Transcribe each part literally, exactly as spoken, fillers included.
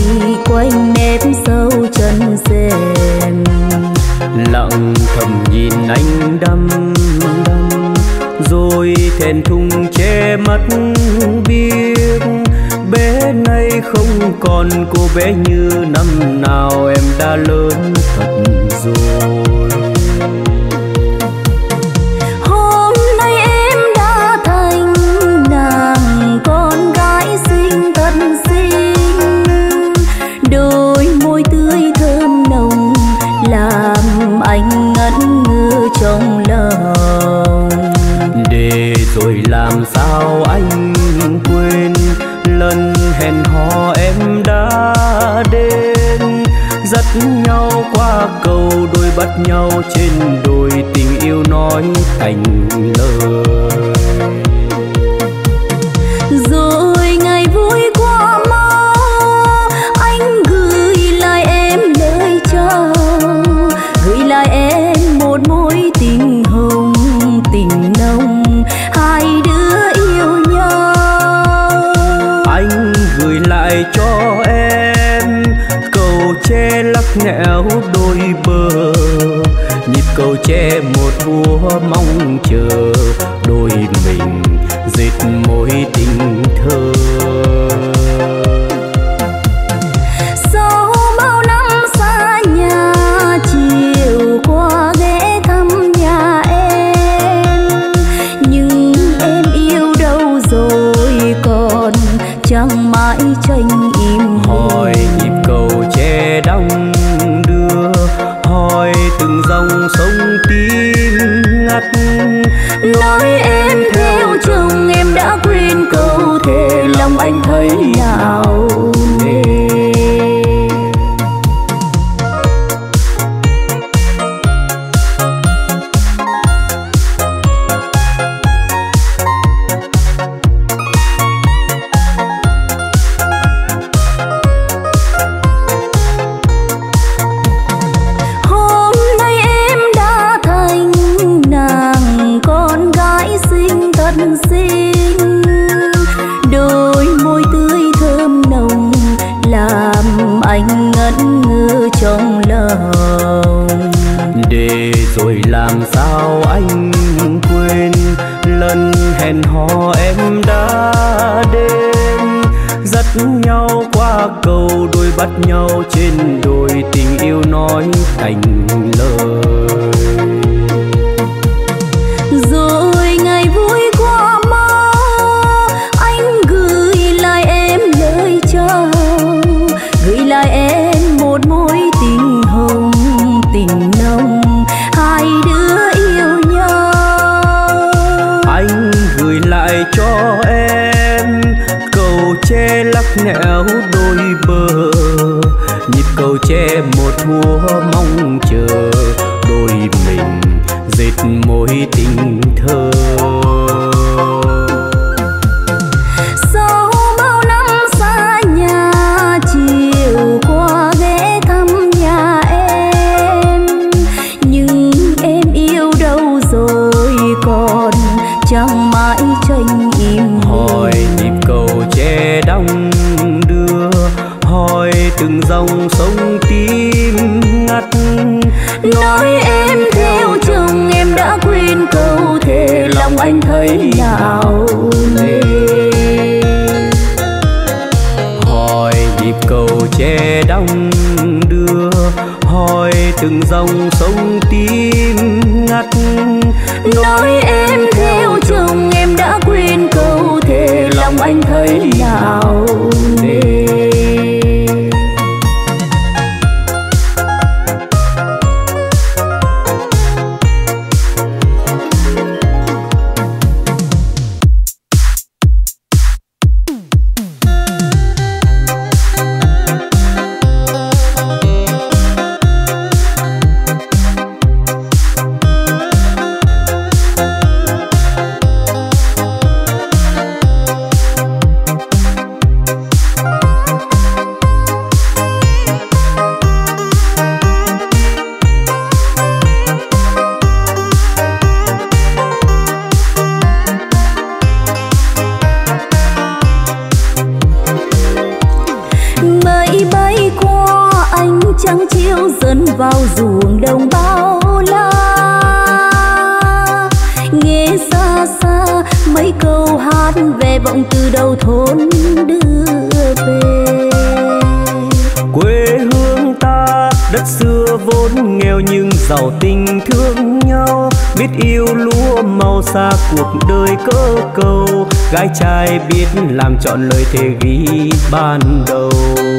quanh nếp sâu chân rèm. Lặng thầm nhìn anh đăm đăm, rồi thẹn thùng che mắt biết bé nay không còn cô bé như năm nào, em đã lớn thật rồi. Hôm nay em đã thành nàng con gái xinh thật xinh, đôi môi tươi thơm nồng làm anh ngẩn ngơ trong lòng. Để rồi làm sao anh quên lần hẹn hò em đã đến, dắt nhau qua cầu đôi bắt nhau trên đồi, tình yêu nói thành lời. Rồi ngày vui qua mau, anh gửi lại em lời chào, gửi lại em một mối tình hồng tình nồng, hai đứa yêu nhau. Anh gửi lại cho em cầu tre lắc nẻo đôi bờ, nhịp cầu tre một vua mong chờ, đôi mình dệt mối tình thơ. Sau bao năm xa nhà, chiều qua ghé thăm nhà em, nhưng em yêu đâu rồi còn chẳng mãi tranh im. Hỏi nhịp cầu tre đong đưa, hỏi từng dòng sông tím ngắt, nói em theo chồng em đã quên câu thề, lòng anh thấy nào nề. Hôm nay em đã thành nàng con gái xinh thật xinh, đôi môi tươi thơm nồng làm anh ngẩn ngơ trong lòng. Để rồi làm sao anh quên lần hẹn hò em đã đến, dắt nhau qua cầu đôi bắt nhau trên đồi, tình yêu nói thành lời. Rồi ngày vui qua mau, anh gửi lại em lời chào, gửi lại em một mối tình hồng tình nồng, hai đứa yêu nhau. Anh gửi lại cho em cầu tre lắc nẻo đôi bờ, nhịp cầu tre một mùa mong chờ, đôi mình dệt mối tình thơ. Sau bao năm xa nhà, chiều qua ghé thăm nhà em, nhưng em yêu đâu rồi còn chẳng mãi tranh im. Hỏi nhịp cầu tre đong đưa, hỏi từng dòng sông tím ngắt, nói em theo chồng em đã quên câu thề, lòng anh thấy nào nề. Hỏi nhịp cầu tre đong đưa, hỏi từng dòng sông tím ngắt, nói em theo chồng em đã quên câu thề, lòng anh thấy nào nề. trắng chiếu dần vào ruộng đồng bao la. Nghe xa xa mấy câu hát về vọng từ đầu thôn đưa về. Quê hương ta đất xưa vốn nghèo nhưng giàu tình thương nhau, biết yêu lúa màu xa cuộc đời cơ cầu, gái trai biết làm trọn lời thề ghi ban đầu.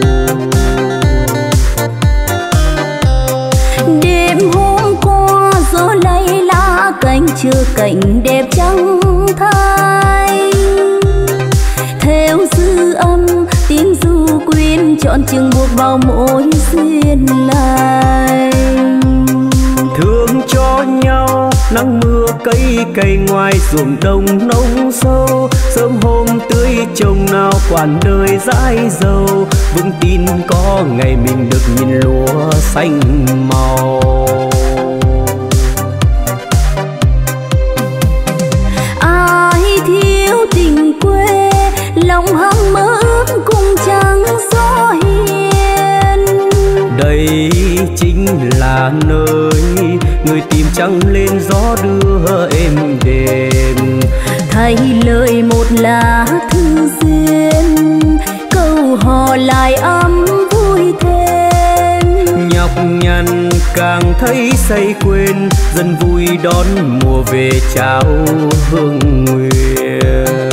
Đêm hôm qua gió lay lá cánh chờ cảnh đẹp trắng thay, theo dư âm tiếng du quyên chọn chừng buộc vào mỗi duyên lành. Thương cho nhau nắng mưa cây cây ngoài ruộng đồng nông sâu, sớm hôm tưới trồng nào quản đời dãi dầu, vững tin có ngày mình được nhìn lúa xanh màu. Ai thiếu tình quê lòng hăng mơ ước cùng trắng gió hiền, đây chính là nơi người tìm trăng lên gió đưa êm đềm. thay lời một lá thư duyên câu hò lại ấm vui thêm. Nhọc nhằn càng thấy say quên, dân vui đón mùa về trao hương nguyện.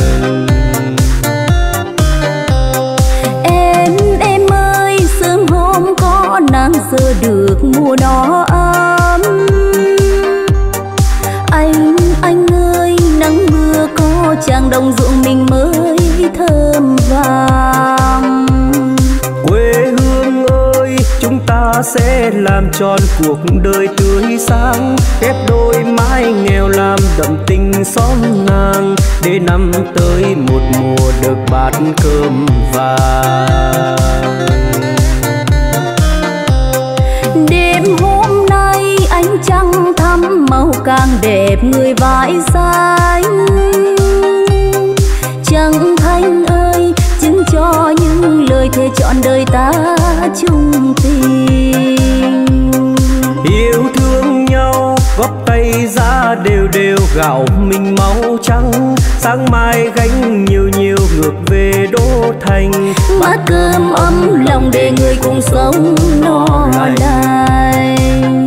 Em em ơi sớm hôm có nắng giờ được mùa nó ấm. Anh anh ơi nắng mưa có chàng đồng ruộng mình mới thơm vàng. Quê hương ơi chúng ta sẽ làm tròn cuộc đời tươi sáng, ghép đôi mái nghèo làm đậm tình xóm nàng, để năm tới một mùa được bát cơm vàng. Đêm hôm nay ánh trăng thắm màu càng đẹp người vãi xanh. Trăng thanh ơi chứng cho những lời thề trọn đời ta chung tình. Yêu thương nhau góp tay ra đều đều gạo mình máu trắng, sáng mai gánh nhiều nhiều ngược về đô thành. Bát cơm ấm lòng để người cùng sống no lành.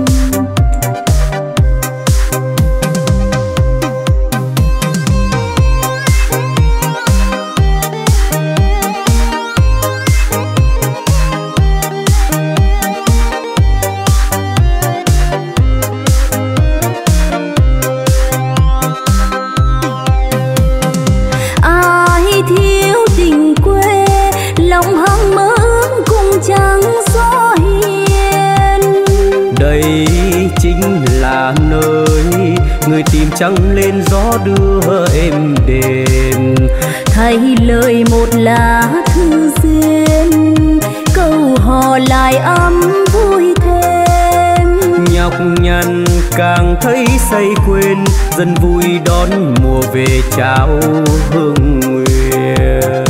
Chính là nơi người tìm trăng lên gió đưa êm đềm. thay lời một lá thư duyên câu hò lại ấm vui thêm. Nhọc nhằn càng thấy say quên, dân vui đón mùa về trao hương nguyện.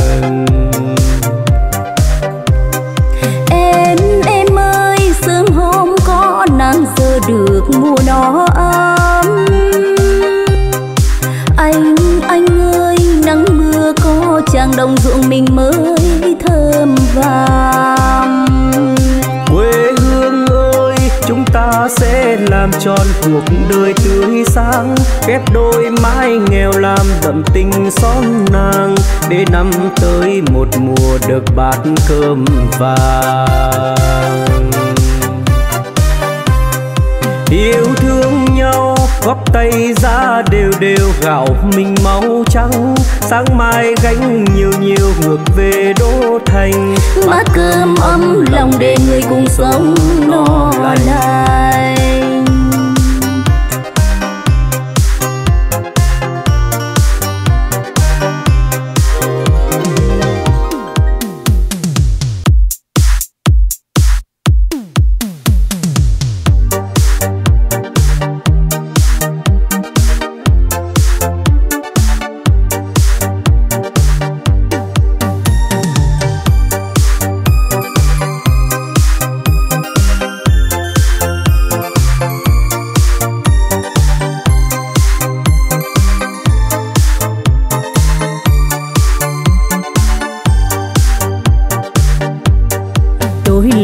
Em em ơi sớm hôm có nắng giờ được mùa nó ấm. Anh anh ơi nắng mưa có chàng đồng ruộng mình mới thơm vàng. Quê hương ơi chúng ta sẽ làm tròn cuộc đời tươi sáng, ghép đôi mái nghèo làm đậm tình xóm nàng, để năm tới một mùa được bát cơm vàng. Yêu thương nhau góp tay ra đều đều gạo mình máu trắng, sáng mai gánh nhiều nhiều ngược về đô thành. Bát cơm ấm lòng để người cùng sống no lành.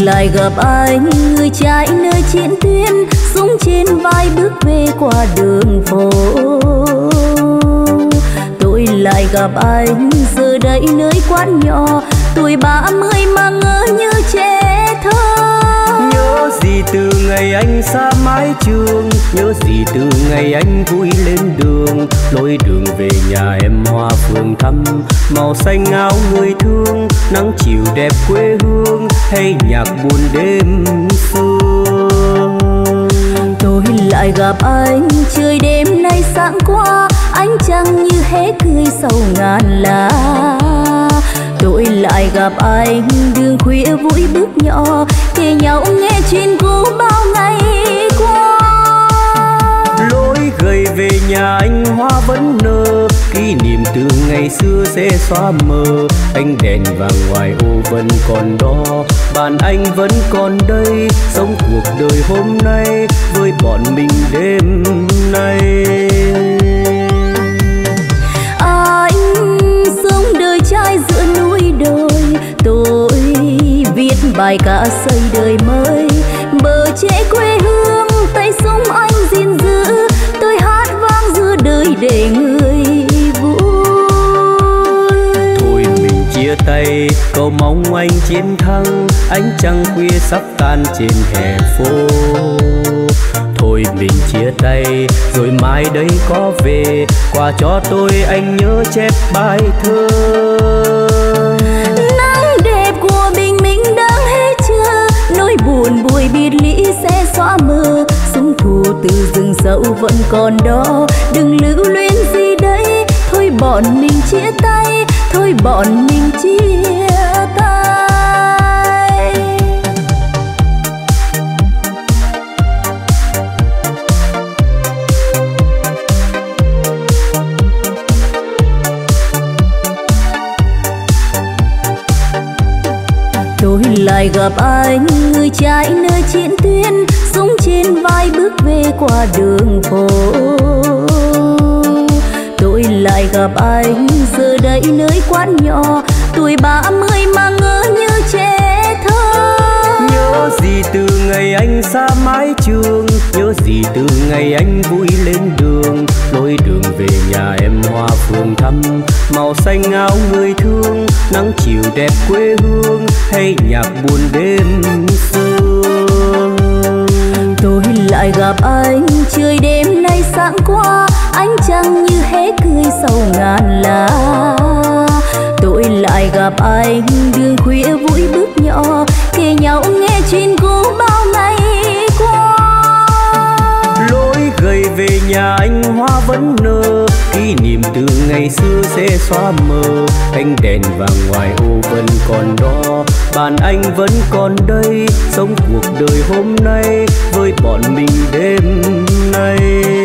lại gặp anh, người trai nơi chiến tuyến, súng trên vai bước về qua đường phố. Tôi lại gặp anh giờ đây nơi quán nhỏ, tuổi ba mươi mà ngỡ như trẻ thơ. Nhớ gì từ ngày anh xa mái trường, nhớ gì từ ngày anh vui lên đường. Lối đường về nhà em hoa phường thắm, màu xanh áo người thương, nắng chiều đẹp quê hương hay nhạc buồn đêm sương. Tôi lại gặp anh trời đêm nay sáng qua, ánh trăng như hé cười sau ngàn lá. Tôi lại gặp anh đường khuya vui bước nhỏ, kể nhau nghe chuyện cũ bao ngày qua. Lối gầy về nhà anh hoa vẫn nở, kỷ niệm từ ngày xưa sẽ xóa mờ. Ánh đèn vàng ngoài ô vẫn còn đó, bạn anh vẫn còn đây, sống cuộc đời hôm nay với bọn mình đêm nay. Anh sống đời trai giữa núi đồi, tôi viết bài ca xây đời mới. Bờ trẻ quê hương tay súng anh gìn giữ, tôi hát vang giữa đời để người vui. Thôi mình chia tay, cầu mong anh chiến thắng, ánh trăng khuya sắp tan trên hè phố. Thôi mình chia tay, rồi mai đây có về, quà cho tôi anh nhớ chép bài thơ. Nắng đẹp của bình minh đang hết chưa, nỗi buồn buổi biệt ly sẽ xóa mờ. Súng thù từ rừng sâu vẫn còn đó, đừng lưu luyến gì đấy. Thôi bọn mình chia tay, thôi bọn mình chia tay. Tôi lại gặp anh người trai nơi chiến tuyến, súng trên vai bước về qua đường phố. Tôi lại gặp anh giờ đây nơi quán nhỏ, tuổi ba mươi mà ngỡ như trẻ thơ. Nhớ gì từ ngày anh xa mái trường, nhớ gì từ ngày anh vui lên đường. Lối đường về nhà em hoa phường thắm, màu xanh áo người thương, nắng chiều đẹp quê hương hay nhạc buồn đêm sương. Tôi lại gặp anh trời đêm nay sáng qua, ánh trăng như hé cười sau ngàn lá. Tôi lại gặp anh đường khuya vui bước nhỏ, kể nhau nghe chuyện cũ bao ngày qua. Lối gầy về nhà anh hoa vẫn nở, kỷ niệm từ ngày xưa sẽ xóa mờ. Ánh đèn vàng ngoài ô vẫn còn đó, bạn anh vẫn còn đây, sống cuộc đời hôm nay với bọn mình đêm nay.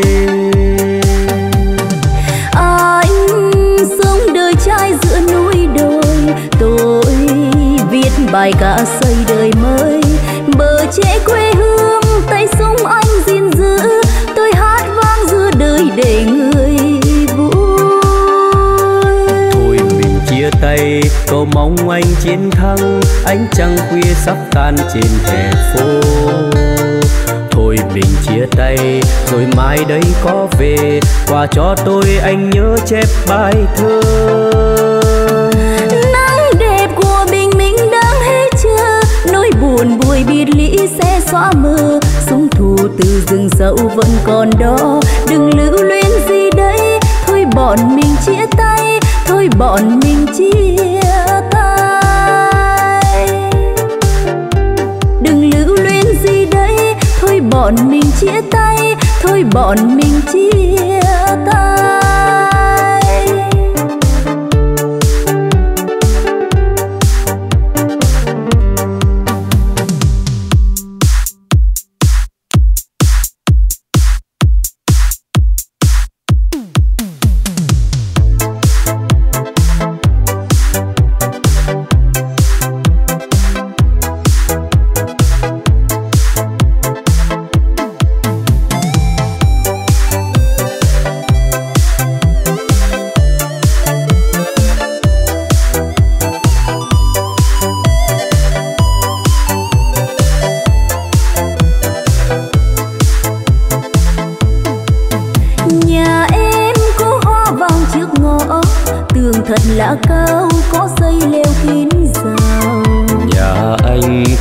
Anh sống đời trai giữa núi đồi, tôi viết bài ca xây đời mới. Bờ trẻ quê hương tay súng anh gìn giữ, tôi hát vang giữa đời để người vui. Thôi mình chia tay, cầu mong anh chiến thắng, ánh trăng khuya sắp tan trên hè phố. Thôi mình chia tay, rồi mai đây có về, quà cho tôi anh nhớ chép bài thơ. Nắng đẹp của bình minh đang hết chưa, nỗi buồn buổi biệt ly sẽ xóa mờ. Súng thù từ rừng sâu vẫn còn đó, đừng lưu luyến gì đấy. Thôi bọn mình chia tay, thôi bọn mình chia tay. Đừng lưu luyến gì đấy, thôi bọn mình chia tay, thôi bọn mình chia tay.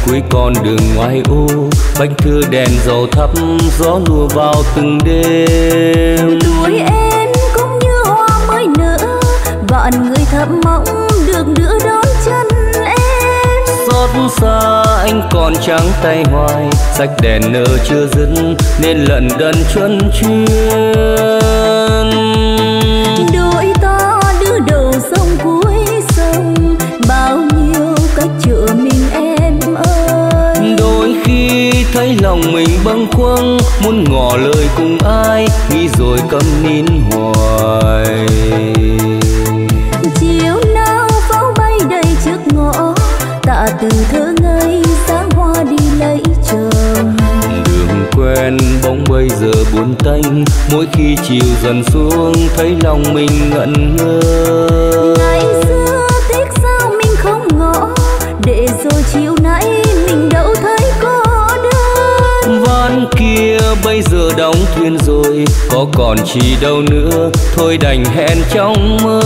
cuối con đường ngoài ô, bánh thưa đèn dầu thắp, gió lùa vào từng đêm. Tuổi em cũng như hoa mới nở, vạn người thầm mong được đưa đón chân em. Xót xa anh còn trắng tay hoài, sách đèn nở chưa dứt nên lận đận chân chuyên. Đôi ta đưa đầu sông cuối sông, bao nhiêu cách chữa mình em ơi. Đôi khi thấy lòng mình bâng khuâng, muốn ngỏ lời cùng ai, nghĩ rồi câm nín hoài. Chiều nào pháo bay đầy trước ngõ, tạ từ thơ ngây sáng hoa đi lấy chồng. Đường quen bỗng bây giờ buồn tênh, mỗi khi chiều dần xuống thấy lòng mình ngẩn ngơ. Ngày xưa tiếc sao mình không ngỏ, để rồi chiều nay mình đâu thấy có đơn. Ván kia bây giờ đóng thuyền rồi, có còn chi đâu nữa, thôi đành hẹn trong mơ.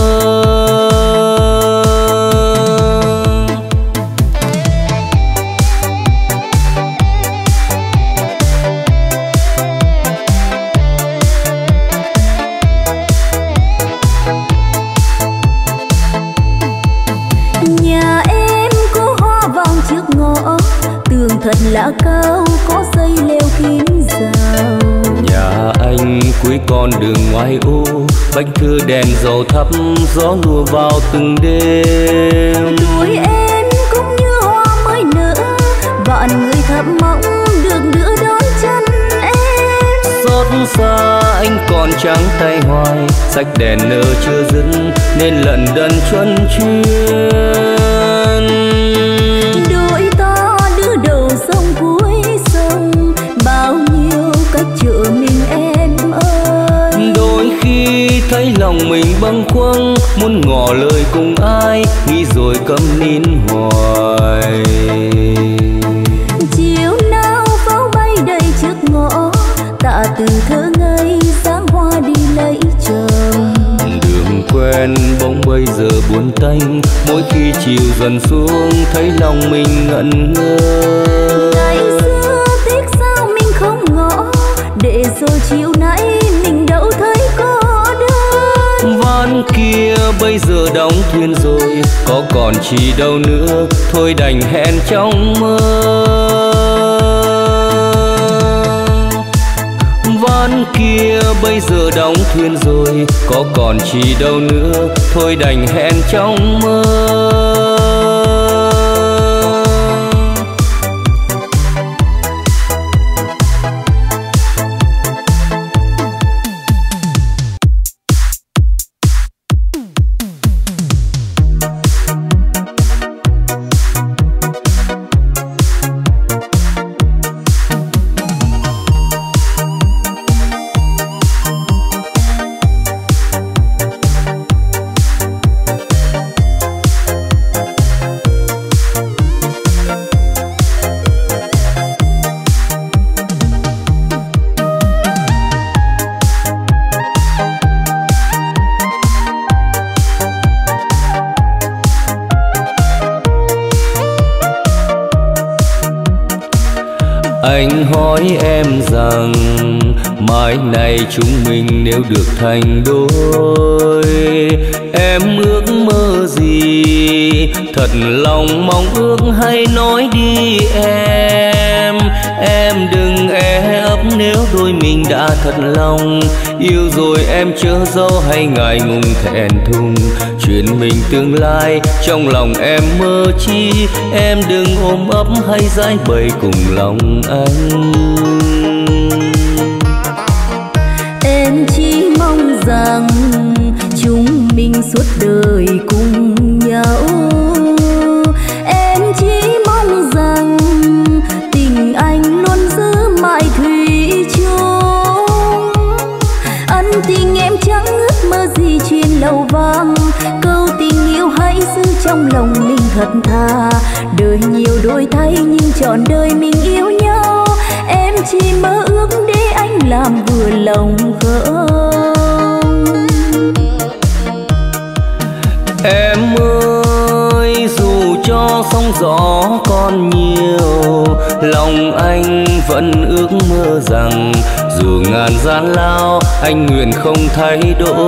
Thật là cao có dây leo kín rào. Nhà anh cuối con đường ngoài ô, bánh thưa đèn dầu thắp, gió lùa vào từng đêm. Tuổi em cũng như hoa mới nở, vạn người thầm mong được đưa đón chân em. Xót xa anh còn trắng tay hoài, sách đèn nở chưa dứt nên lận đận chân chuyên. Sông cuối sông, bao nhiêu cách chữa mình em ơi. Đôi khi thấy lòng mình bâng khuâng, muốn ngỏ lời cùng ai, nghĩ rồi câm nín hoài. Chiều nào pháo bay đầy trước ngõ, tạ từ thơ ngây sáng hoa đi lấy chồng. Đường quen bỗng bây giờ buồn tênh, mỗi khi chiều dần xuống thấy lòng mình ngẩn ngơ. Ngày xưa tiếc sao mình không ngỏ, để rồi chiều nay mình đâu thấy có đơn. Ván kia bây giờ đóng thuyền rồi, có còn chi đâu nữa, thôi đành hẹn trong mơ. Ván kia bây giờ đóng thuyền rồi, có còn chi đâu nữa, thôi đành hẹn trong mơ. Anh hỏi em rằng mai này chúng mình nếu được thành đôi, em ước mơ gì? Thật lòng mong ước hay nói đi em. Em đừng e ấp nếu đôi mình đã thật lòng. Yêu rồi em chớ dâu hay ngại ngùng thẹn thùng. Chuyện mình tương lai trong lòng em mơ chi. Em đừng ôm ấp hay giải bày cùng lòng anh. Em chỉ mong rằng chúng mình suốt đời cùng nhau. Em chỉ mong rằng tình anh luôn giữ mãi thủy chung. Ân tình em chẳng ước mơ gì chuyện lầu vang. Câu tình yêu hãy giữ trong lòng mình thật thà. Đời nhiều đổi thay nhưng trọn đời mình yêu nhau. Em chỉ mơ ước để anh làm vừa lòng không. Em ơi dù cho sóng gió còn nhiều, lòng anh vẫn ước mơ rằng dù ngàn gian lao anh nguyện không thay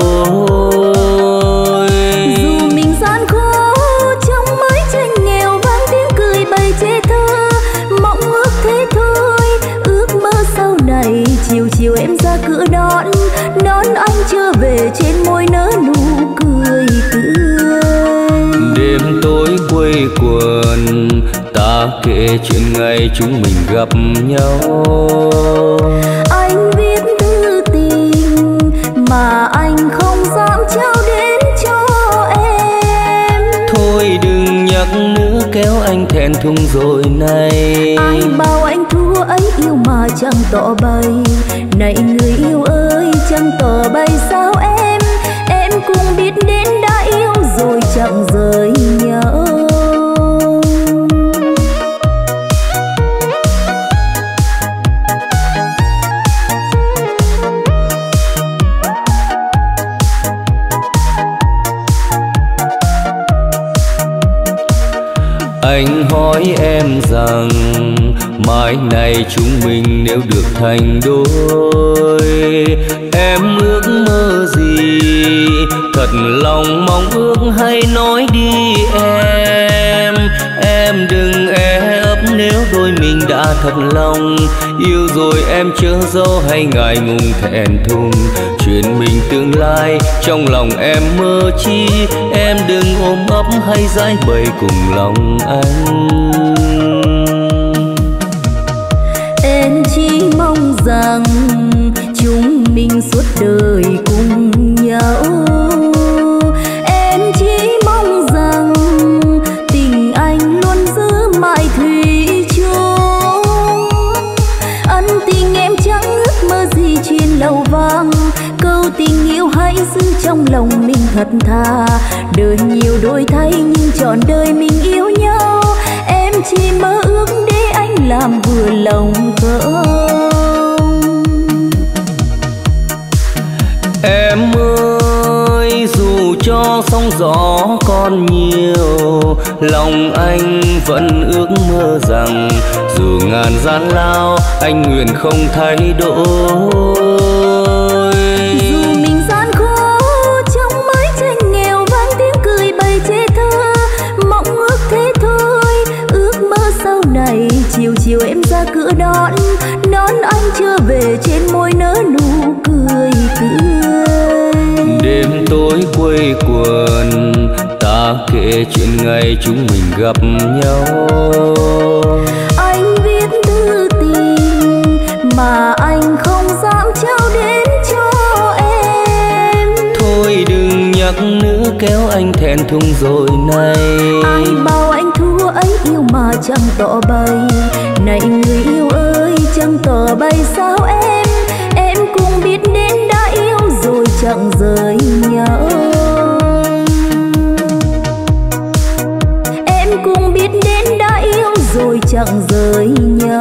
đổi. Dù mình gian khó trong mái tranh nghèo vang tiếng cười bày chê thơ, mong ước thế thôi, ước mơ sau này chiều chiều em ra cửa đón đón anh trở về trên môi nở nụ cười tươi. Đêm tối quây quần ta kể chuyện ngày chúng mình gặp nhau. Anh viết thư tình mà anh không dám trao đến cho em. Thôi đừng nhắc nữa kéo anh thẹn thùng rồi này. Ai bảo anh thua ấy yêu mà chẳng tỏ bày. Này người yêu ơi chẳng tỏ bày sao em. Em cũng biết đến đã yêu rồi chẳng rời nhau. Anh hỏi em rằng mai này chúng mình nếu được thành đôi, em ước mơ gì? Thật lòng mong ước hay nói đi em. Em đừng e ấp nếu đôi mình đã thật lòng. Yêu rồi em chớ dâu hay ngại ngùng thẹn thùng. Chuyện mình tương lai trong lòng em mơ chi. Em đừng ôm ấp hay giải bày cùng lòng anh. Em chỉ mong rằng chúng mình suốt đời cùng nhau. Em chỉ mong rằng tình anh luôn giữ mãi thủy chung. Ân tình em chẳng ước mơ gì trên lầu vang. Câu tình yêu hãy giữ trong lòng mình thật thà. Đời nhiều đổi thay nhưng trọn đời mình yêu nhau. Em chỉ mơ ước để anh làm vừa lòng không. Em ơi dù cho sóng gió còn nhiều, lòng anh vẫn ước mơ rằng dù ngàn gian lao anh nguyện không thay đổi. Dù mình gian khó trong mái tranh nghèo vang tiếng cười bày chê thơ, mong ước thế thôi, ước mơ sau này chiều chiều em ra cửa đón đón anh trở về trên môi nở nụ cười tươi. Đêm tối quây quần ta kể chuyện ngày chúng mình gặp nhau. Anh viết thư tình mà anh không dám trao đến cho em. Thôi đừng nhắc nữa kéo anh thẹn thùng rồi này. Ai bảo anh thua ấy yêu mà chẳng tỏ bày. Này người yêu ơi chẳng tỏ bày sao em. Em cũng biết đến đã yêu rồi chẳng rời nhau. Em cũng biết đến đã yêu rồi chẳng rời nhau.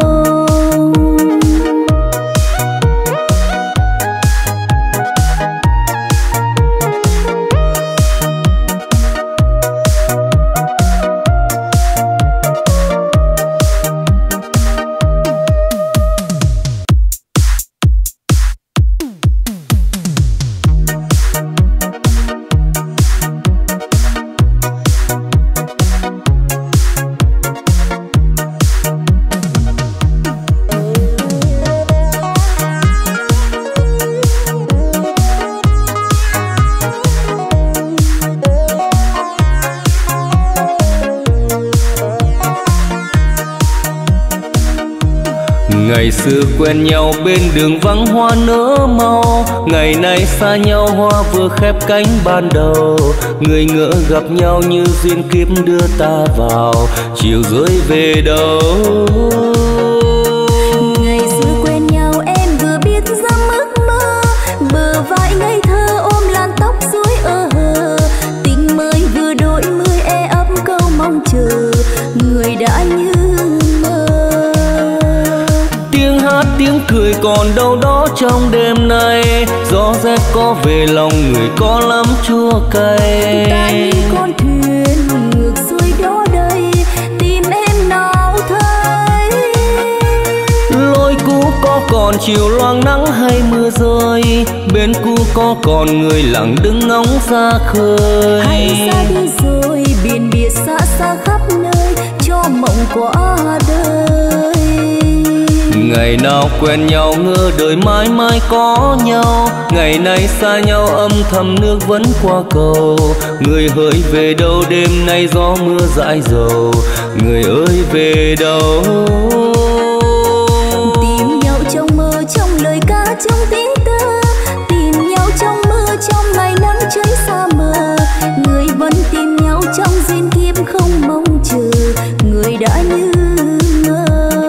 Ngày xưa quen nhau bên đường vắng hoa nở màu, ngày nay xa nhau hoa vừa khép cánh ban đầu. Người ngỡ gặp nhau như duyên kiếp đưa ta vào, chiều rơi về đâu. Ngày xưa quen nhau em vừa biết dám ước mơ, bờ vai ngây thơ ôm làn tóc rối ơ hờ. Tình mới vừa đổi mới e ấp câu mong chờ, người đã như tiếng cười còn đâu đó trong đêm nay. Gió rét có về lòng người có lắm chua cay. Ta như con thuyền ngược xuôi đó đây, tìm em nào thấy. còn chiều loang nắng hay mưa rơi, bên cũ có còn người lặng đứng ngóng xa khơi. Hay xa đi rồi biển biệt xa xa khắp nơi, cho mộng qua đời. Ngày nào quen nhau ngỡ đời mãi mãi có nhau, ngày nay xa nhau âm thầm nước vẫn qua cầu. Người hỡi về đâu đêm nay gió mưa dãi dầu, người ơi về đâu. Tìm nhau trong mơ trong lời ca trong tiếng tơ, tìm nhau trong mưa trong ngày nắng cháy xa mờ. Người vẫn tìm nhau trong duyên kiếp không mong chờ, người đã như mơ.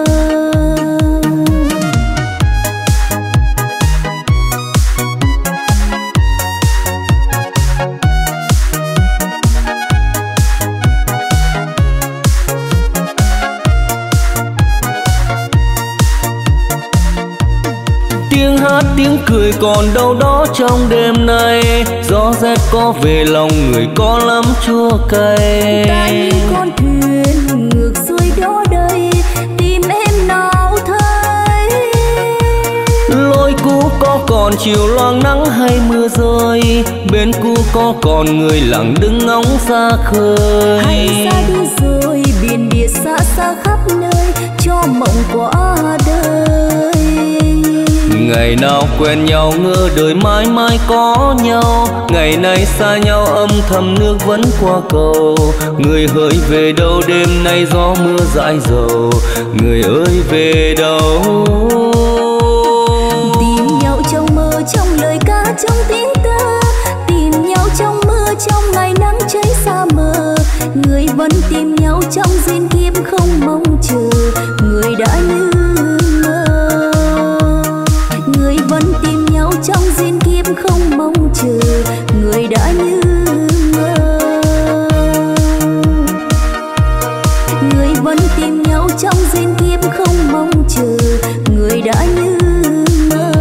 Tiếng hát tiếng cười còn đâu đó trong đêm nay, gió rét có về lòng người có lắm chua cay. Ta như con thuyền ngược xuôi đó đây, tìm em nào thấy. Lối cũ có còn chiều loang nắng hay mưa rơi, bên cũ có còn người lặng đứng ngóng xa khơi. Hay xa đi rồi biển biệt xa xa khắp nơi, cho mộng qua đời. Ngày nào quen nhau ngỡ đời mãi mãi có nhau, ngày nay xa nhau âm thầm nước vẫn qua cầu. Người hỡi về đâu đêm nay gió mưa dãi dầu, người ơi về đâu. Tìm nhau trong mơ trong lời ca trong tiếng tơ, tìm nhau trong mưa trong ngày nắng cháy xa mờ. Người vẫn tìm nhau trong duyên kiếp không mong chờ, người đã như mơ. Người vẫn tìm nhau trong duyên kiếp không mong chờ, người đã như mơ. Người vẫn tìm nhau trong duyên kiếp không mong chờ, người đã như mơ.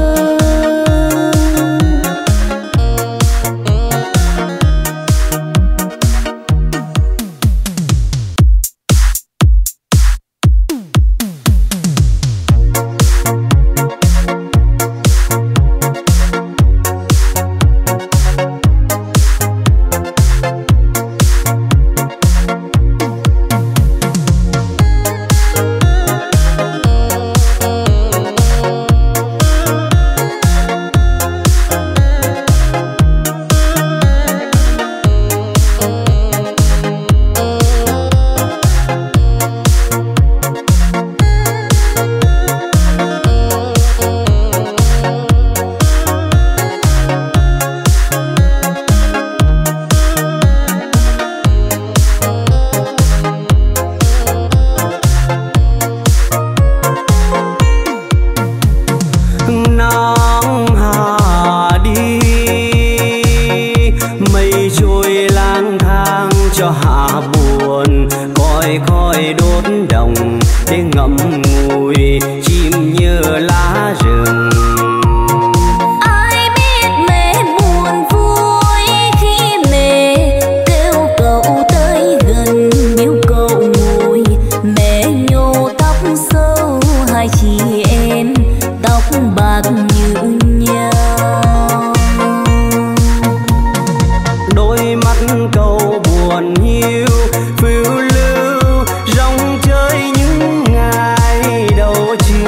Phiêu lưu rong chơi những ngày đầu chiều.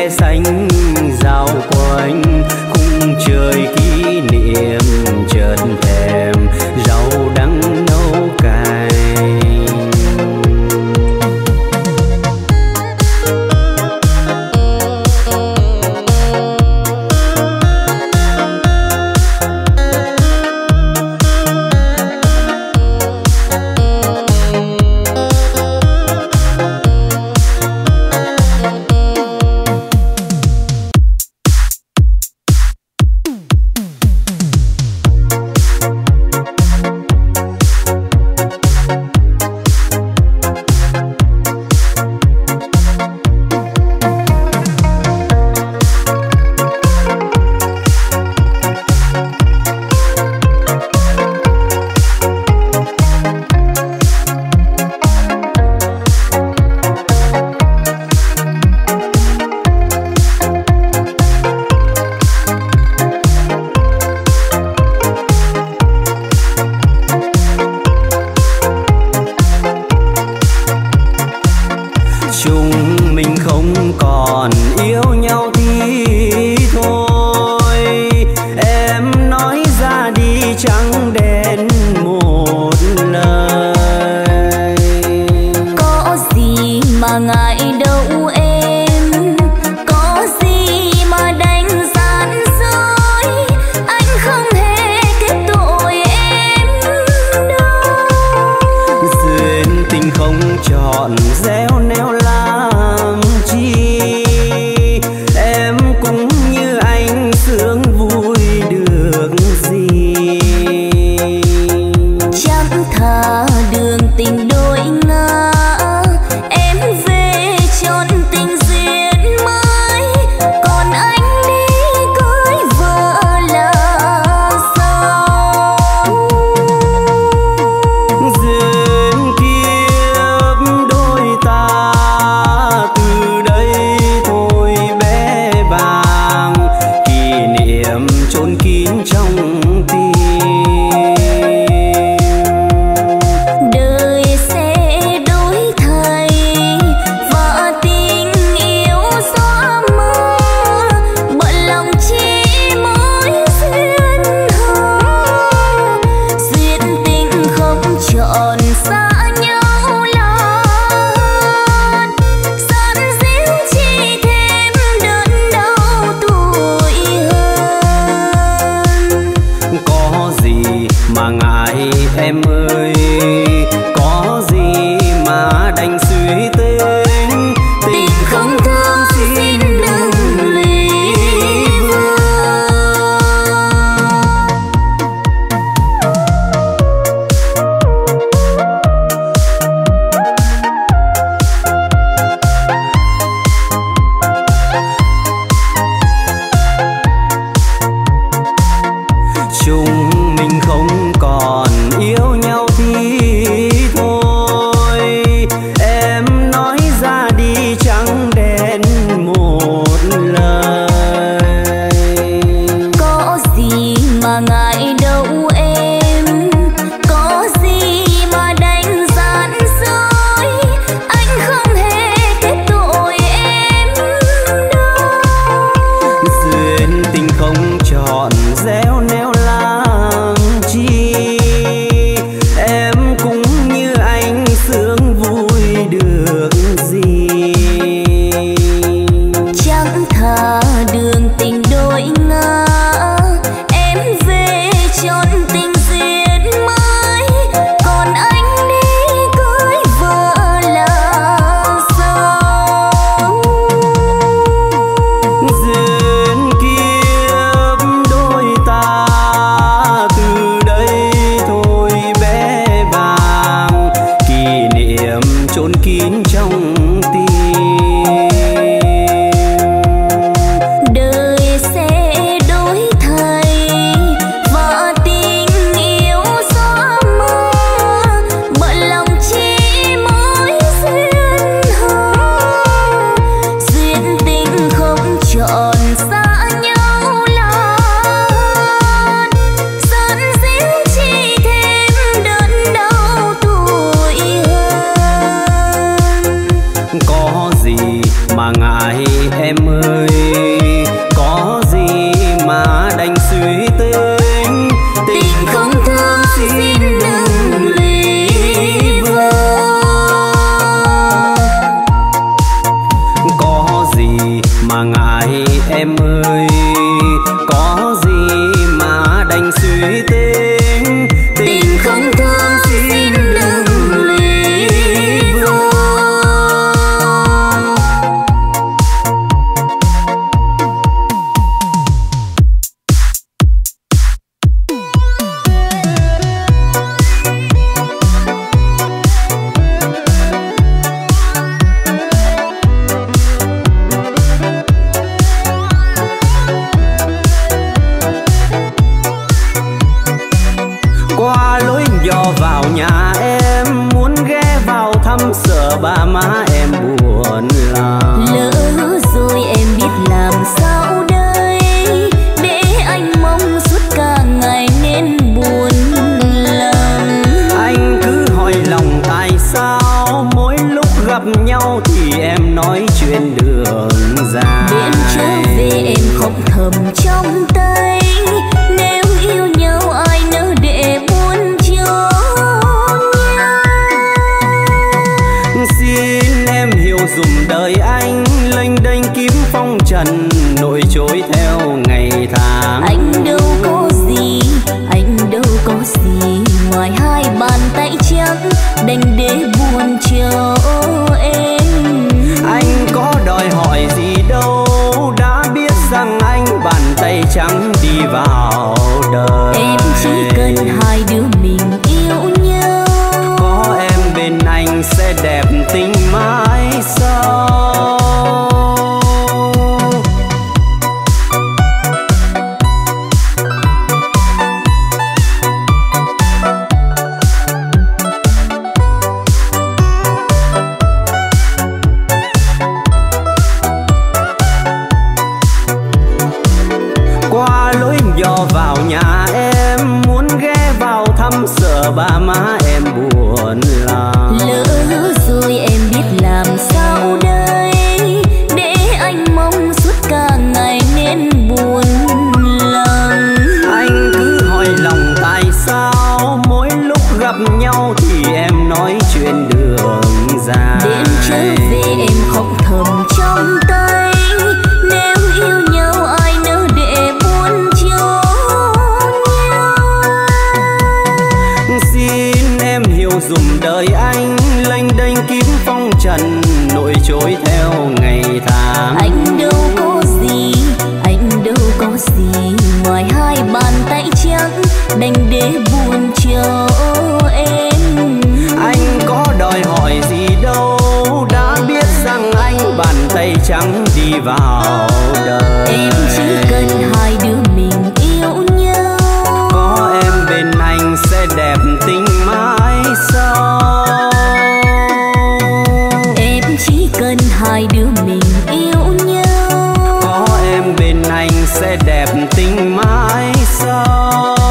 ve xanh dạo quanh khung trời kỷ niệm chợt thèm rau đắng nấu cay. mà ngại em ơi. mà ngại em ơi, có gì mà đành suy tính, tình không thương xin đừng ly vô. Vào nhà em muốn ghé vào thăm sợ ba má em buồn lòng. Lỡ rồi em biết làm sao đây, để anh mong suốt cả ngày nên buồn lòng. Anh cứ hỏi lòng tại sao mỗi lúc gặp nhau thì em nói chuyện đường dài. Biển trở về em không thầm trong tay, nếu yêu nhau ai nỡ để buồn cho. Xin em hiểu dùm đời anh lênh đênh kiếm phong trần, nổi trôi theo ngày tháng. Anh đâu có gì, anh đâu có gì ngoài hai bàn tay trắng đành để buồn cho em. Anh có đòi hỏi gì đâu, đã biết rằng anh bàn tay trắng đi vào đời. Em chỉ cần hai đứa mình yêu nhau, có em bên anh sẽ đẹp tình mãi sau. Qua lối nhỏ vào nhà em muốn ghé vào thăm sợ ba má em buồn lòng. lỡ rồi em biết làm sao đây, để anh mong suốt cả ngày nên buồn lòng. Anh cứ hỏi lòng tại sao mỗi lúc gặp nhau thì em nói chuyện đường dài. Đêm trở về em không thầm trong tay, nếu yêu nhau ai nỡ để buồn cho nhau. Xin em hiểu dùm đời anh lênh đênh kiếm phong trần, nổi trôi theo ngày tháng. Anh đâu có gì, anh đâu có gì ngoài hai bàn tay trắng đành để buồn cho em. Anh có đòi hỏi gì đâu, đã biết rằng anh bàn tay trắng đi vào đời. Em chỉ cần hai đứa mình yêu nhau, có em bên anh sẽ đẹp tình mãi sau. em chỉ cần hai đứa mình yêu nhau, có em bên anh sẽ đẹp tình mãi sau.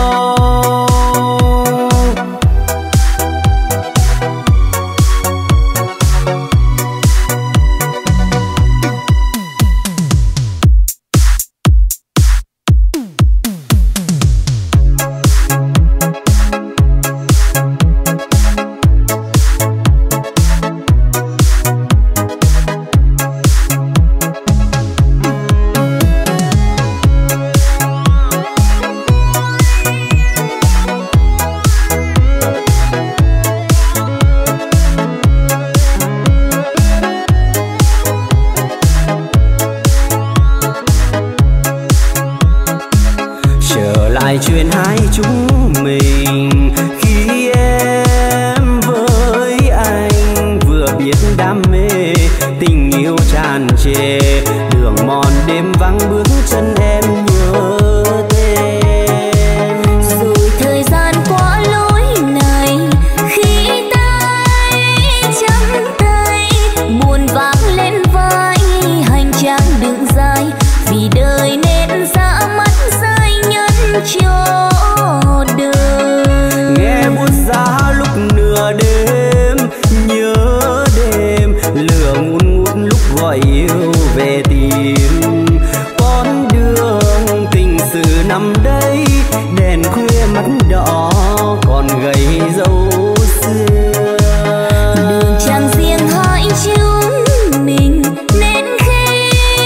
Chuyện hai chúng mình khi em với anh vừa biết đam mê, tình yêu tràn trề, đường mòn đêm vắng bước chân em nhớ tên. rồi thời gian qua lối này khi tay trắng tay buồn vác lên vai, hành trang đường dài vì đời nên dã mắt rơi nhân cho đời. Nghe buốt giá lúc nửa đêm, nhớ đêm lửa ngùn ngút lúc gọi yêu về tìm. Con đường tình sự nằm đây, đèn khuya mắt đỏ còn gầy dấu xưa. Đường trang riêng hai chúng mình nên khi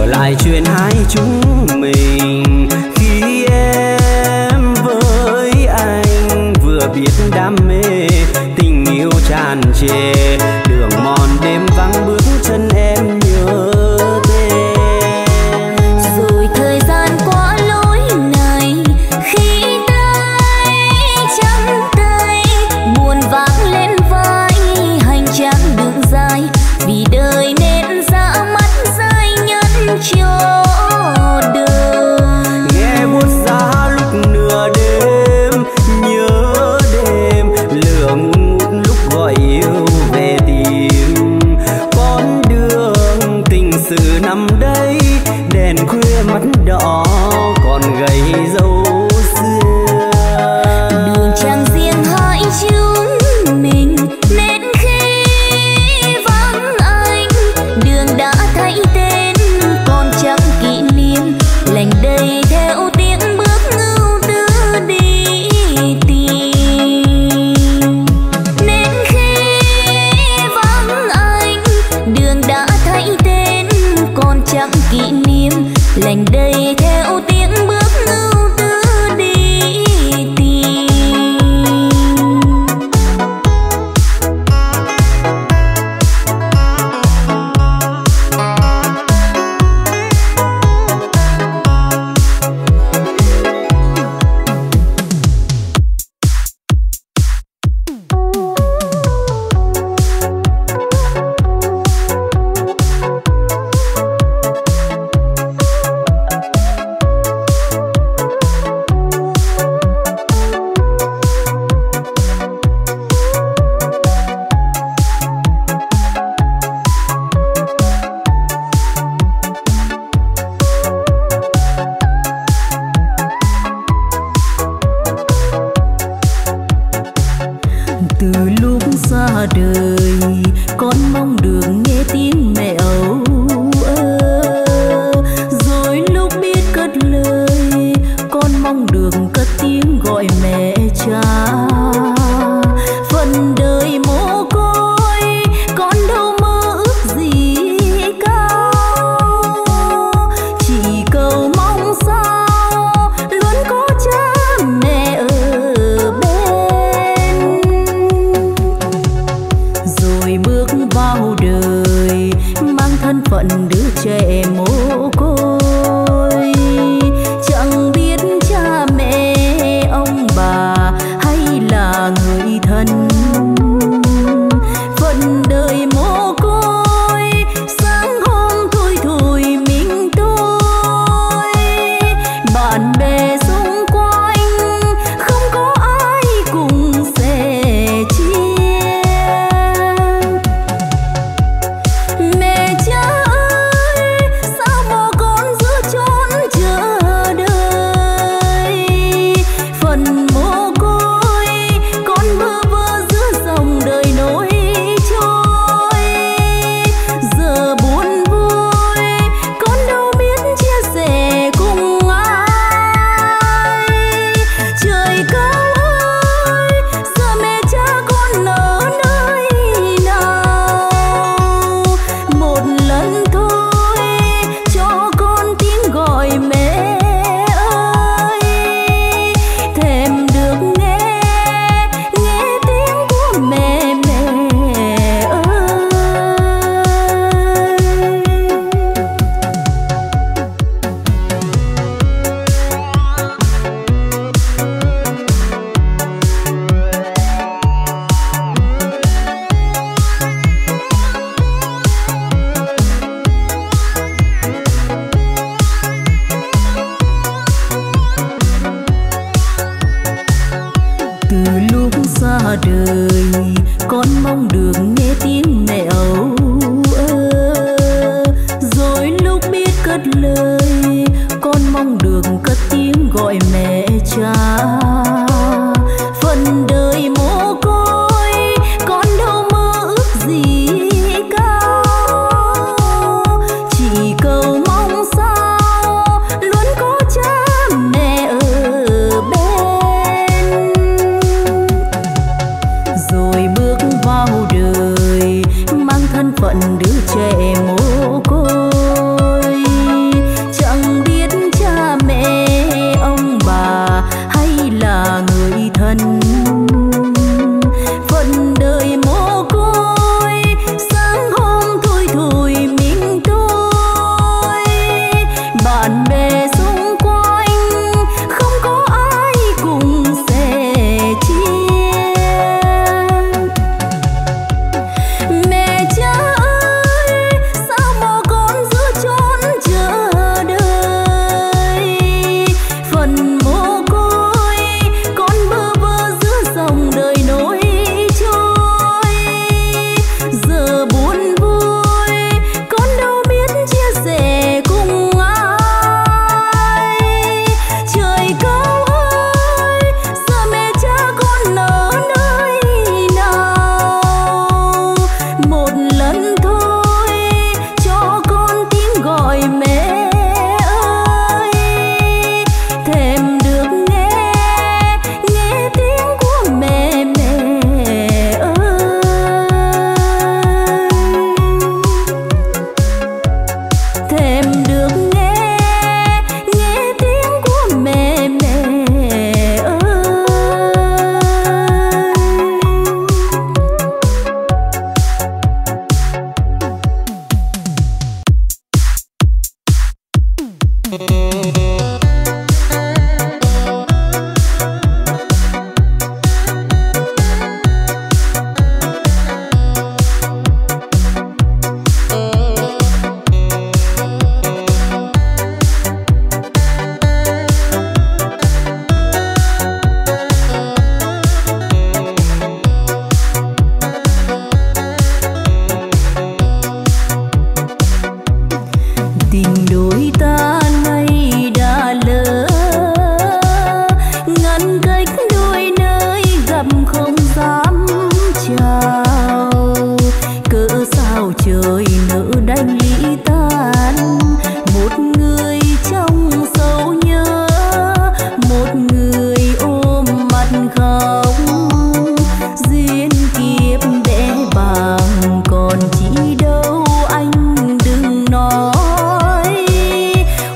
trở lại chuyện hai chúng mình. Khi em với anh vừa biết đam mê, tình yêu tràn trề, đường mòn đêm vắng bước chân em nhớ tên. Rồi thời gian qua lối này, khi tay trắng tay buồn vác lên vai, hành trang đường dài vì đời nên ra mắt dài nhân cho đời. Nghe buốt giá lúc nửa đêm, nhớ đêm lửa ngùn ngút lúc gọi yêu về tìm. Con đường tình sự nằm đây, đèn khuya mắt đỏ còn gầy dấu xưa. Đường chẳng riêng hai chúng mình, nên khi vắng anh, đường đã thay tên còn chẳng kỷ niệm, lành đầy theo tiếng bước ưu tư đi tìm. Nên khi vắng anh, đường đã thay tên còn chẳng kỷ niệm, lành đầy theo tiếng bước ưu tư đi tìm. Từ lúc ra đời, con mong được nghe tiếng mẹ âu ơ. Rồi lúc biết cất lời, con mong được cất tiếng gọi mẹ cha. Phần đời mồ côi, con đâu mơ ước gì cao. Chỉ cầu mong sao luôn có cha mẹ ở bên. Rồi bước vào đời, mang thân phận đứa trẻ mồ côi. Chẳng biết cha mẹ ông bà hay là người thân. Phần đời mồ côi, sáng hôm thui thủi mình tôi. Bạn bè xung quanh không có ai cùng sẻ chia. Mẹ cha ơi, sao bỏ con giữa chốn chờ đợi. Phần mồ côi, con bơ vơ giữa dòng đời nổi trôi. Giờ buồn vui, con đâu biết chia sẻ cùng ai. Trời cao ơi, giờ mẹ cha con ở nơi nào. Một lần thôi cho con tiếng gọi mẹ ơi. Thèm được nghe, nghe tiếng của mẹ mẹ ơi. Từ lúc ra đời, con mong được nghe tiếng mẹ âu ơ. Rồi lúc biết cất lời, con mong được cất tiếng gọi mẹ cha. Phần đời mồ côi, con đâu mơ ước gì cao. Chỉ cầu mong sao luôn có cha mẹ ở bên. Rồi bước vào đời, mang thân phận đứa trẻ mồ côi. mẹ ơi, thèm được nghe nghe tiếng của mẹ mẹ ơi, thèm được nghe nghe tiếng của mẹ mẹ ơi. Tình đôi ta nay đã lỡ, ngăn cách đôi nơi gặp không dám chào. Cớ sao trời nỡ đành ly tan, một người trong sâu nhớ, một người ôm mặt khóc. Duyên kiếp bé bàng còn chi đâu anh đừng nói,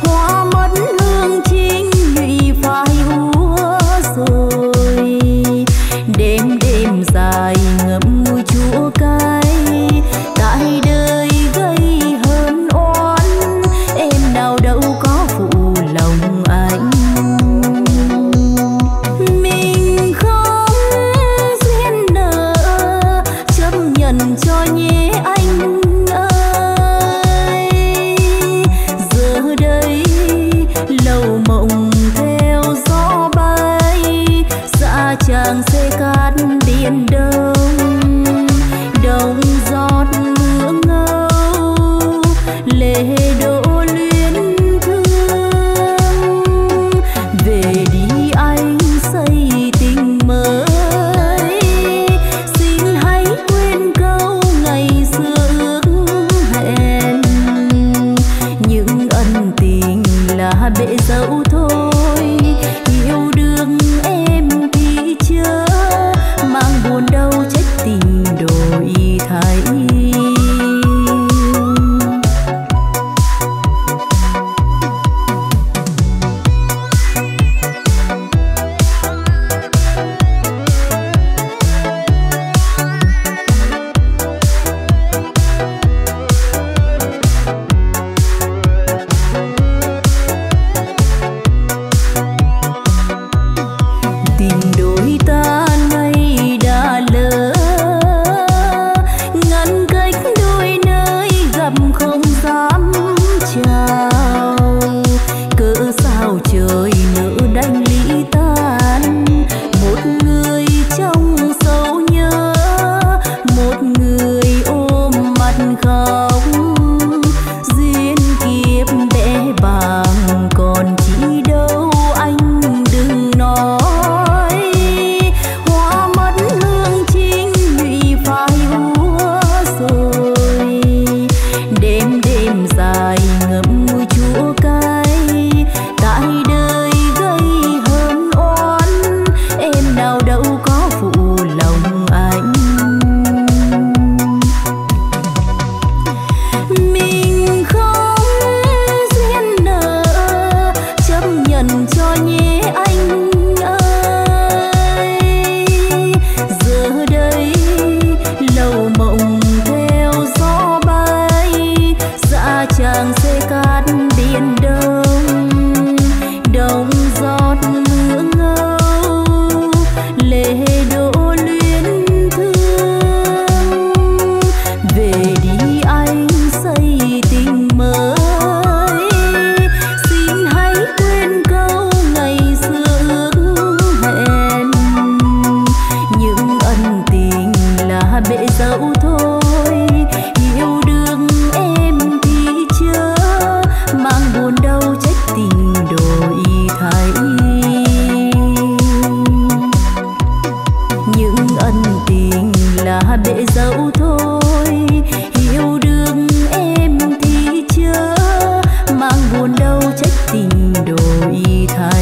buồn đâu trách tình đổi thay.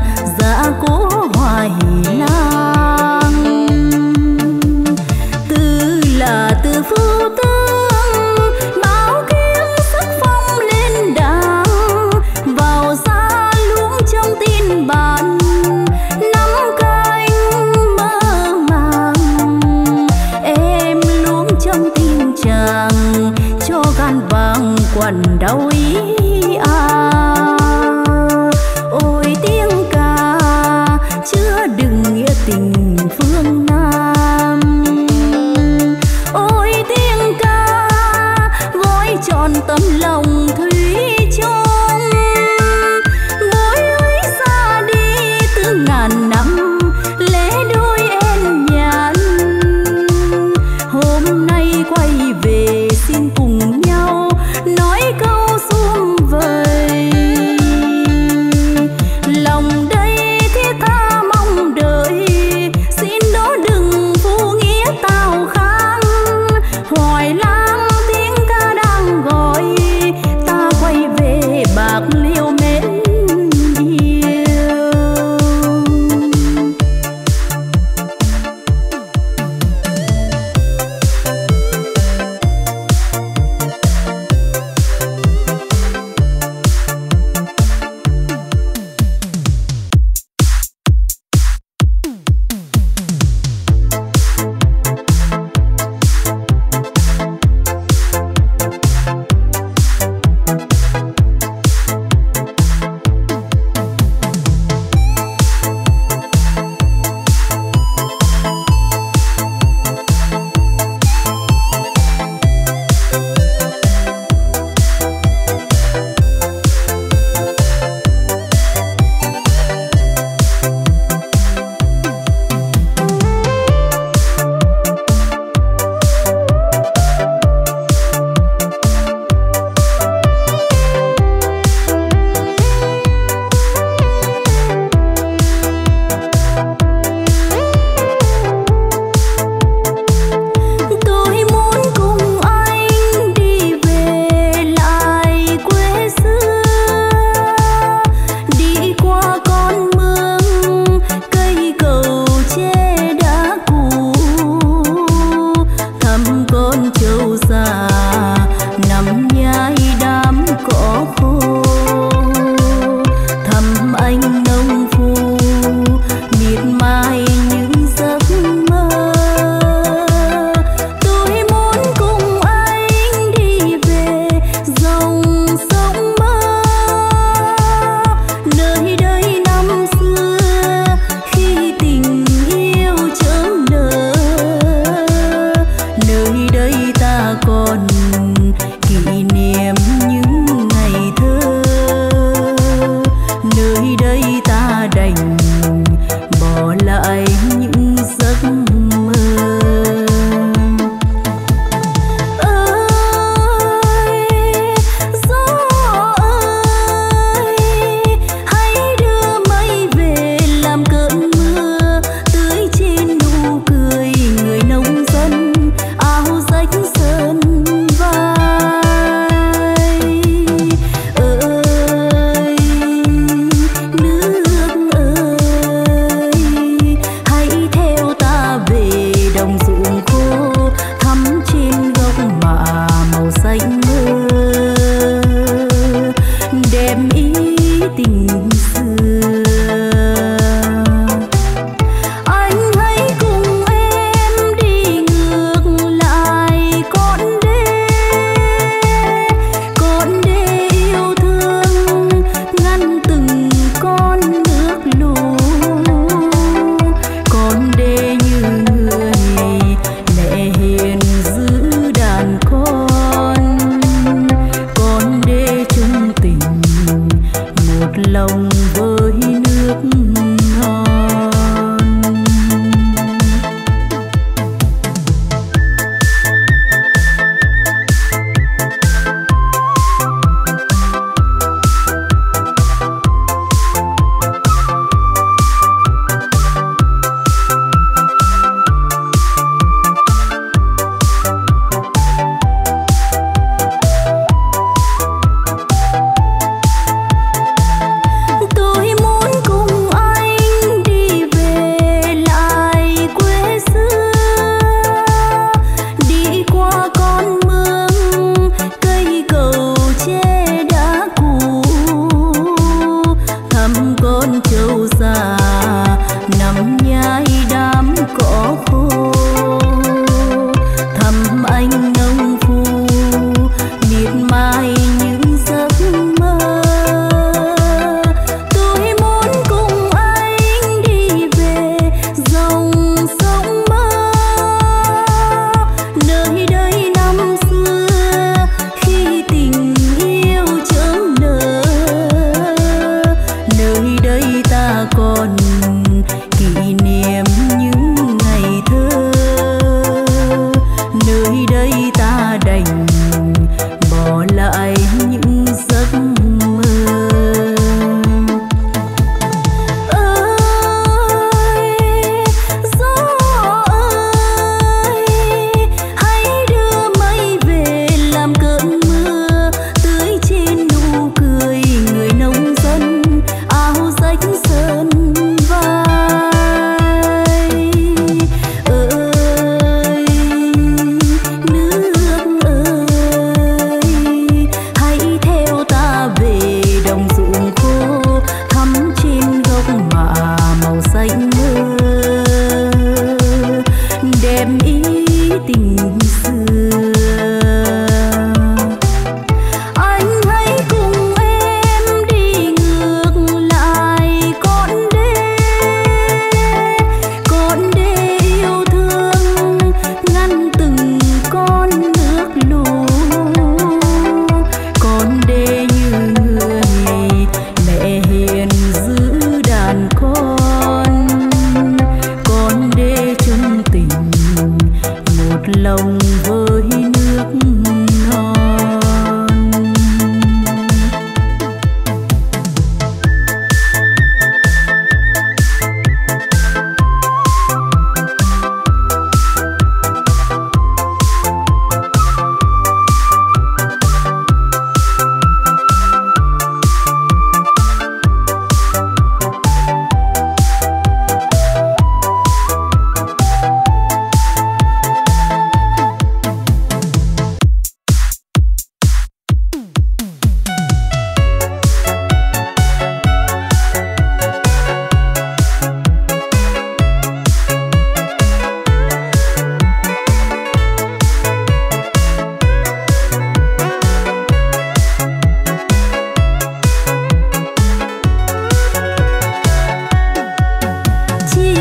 Từ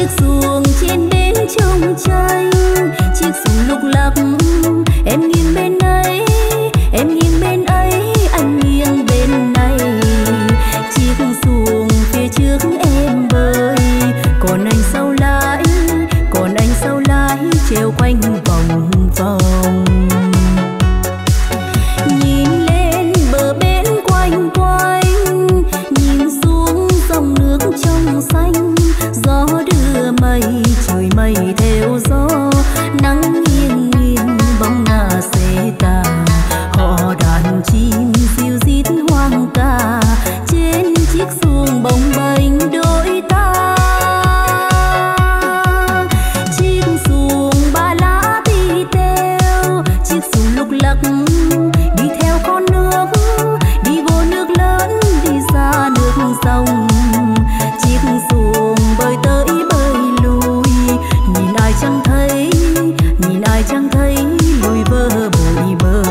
chiếc xuồng trên bến trông tranh, chiếc xuồng lục lặc em nghiêng bên ấy, em nghiêng bên ấy, anh nghiêng bên này. Chiếc xuồng phía trước em bơi, còn anh sau lái, còn anh sau lái treo quanh vòng vòng. Nhìn lên bờ bến quanh quanh, nhìn xuống dòng nước trong xanh, gió đưa mây trời mây theo gió, nắng nghiêng nghiêng bóng ngả xế tà. Họ đàn chim ríu rít hoang ca trên chiếc xuồng bồng bềnh đôi ta. Chiếc xuồng ba lá đi theo, chiếc xuồng lục lặc đi theo con nước, đi vô nước lớn đi ra nước sông. Chiếc xuồng bơi tới bơi lui, nhìn ai chẳng thấy, nhìn ai chẳng thấy lùi vơ bụi bờ.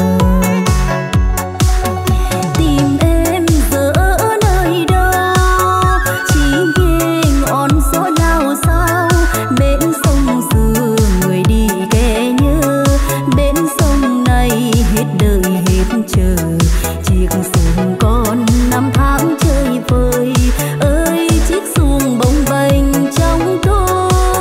Tìm em giờ ở nơi đâu, chỉ nghe ngọn gió lao sao. Bên sông xưa người đi kẻ nhớ, bên sông này hết đời hết chờ. Chiếc xuồng con năm tháng chơi vơi, ơi chiếc xuồng bồng bềnh trong tôi.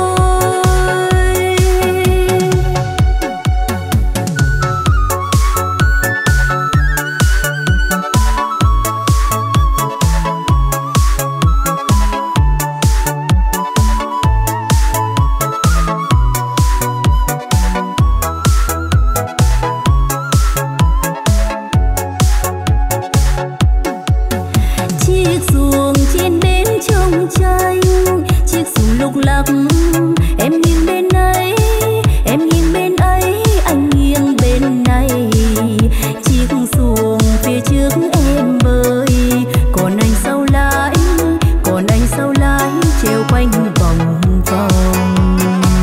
Chiếc xuồng trên bến trông tranh, chiếc xuồng lục lặc em nghiêng bên ấy, em nghiêng bên ấy, anh nghiêng bên này. Chiếc xuồng phía trước em bơi, còn anh sau lái, còn anh sau lái treo quanh vòng vòng.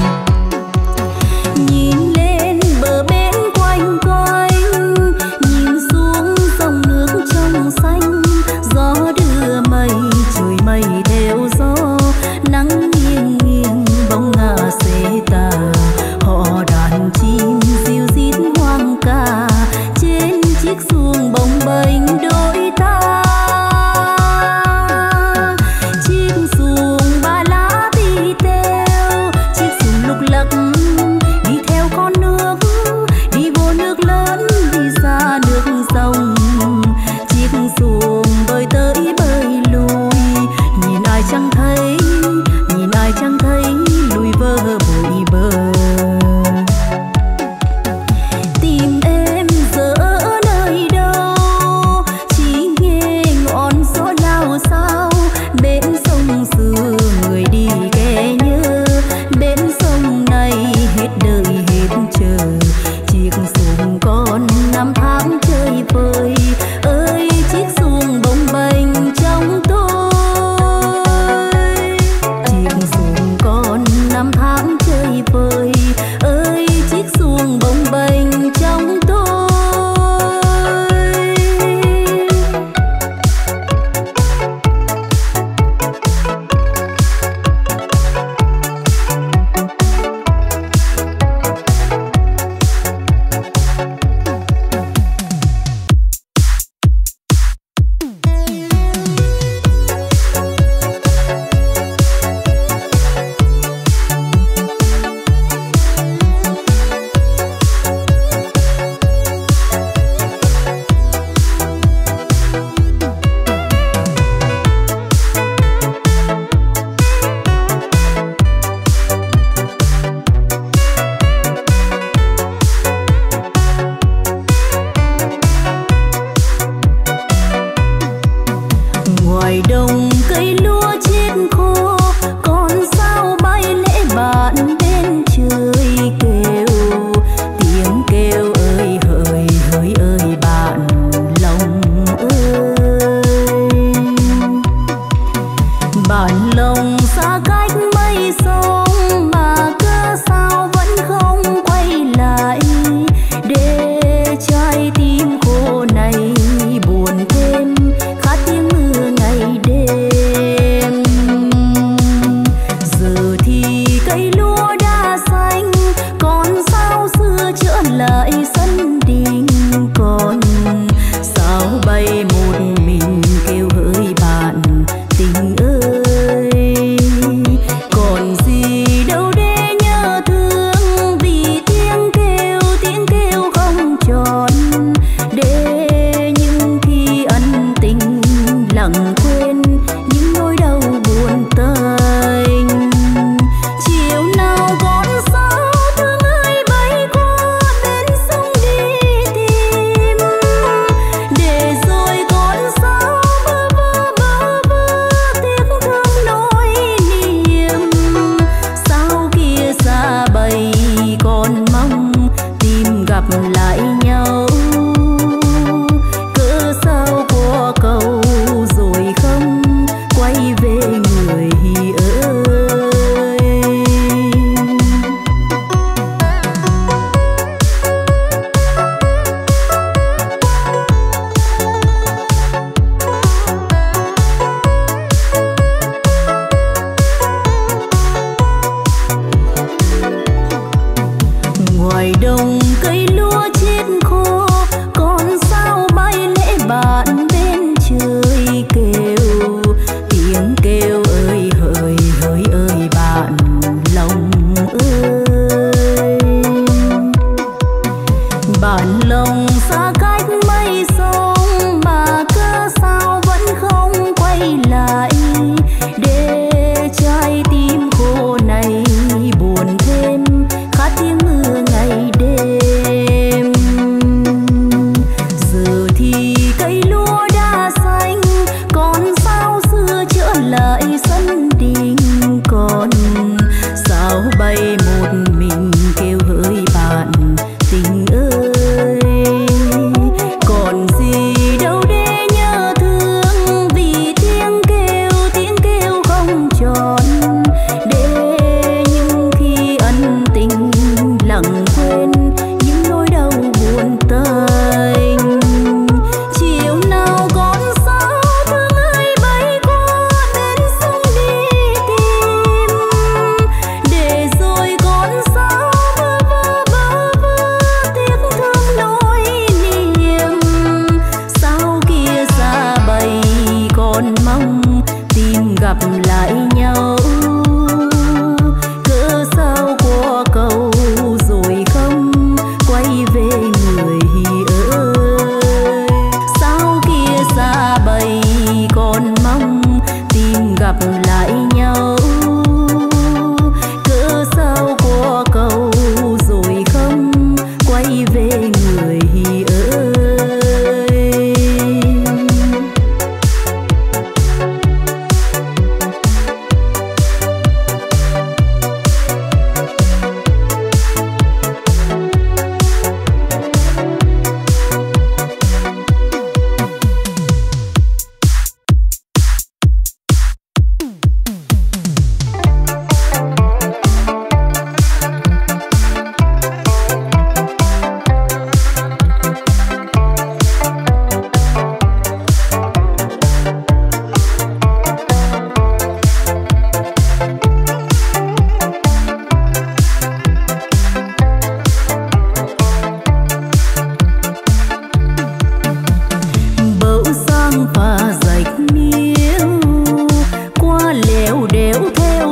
Nhìn lên bờ bến quanh quanh, nhìn xuống dòng nước trong xanh, gió đưa mây trời mây theo gió, nắng nghiêng nghiêng bóng ngả xế tà.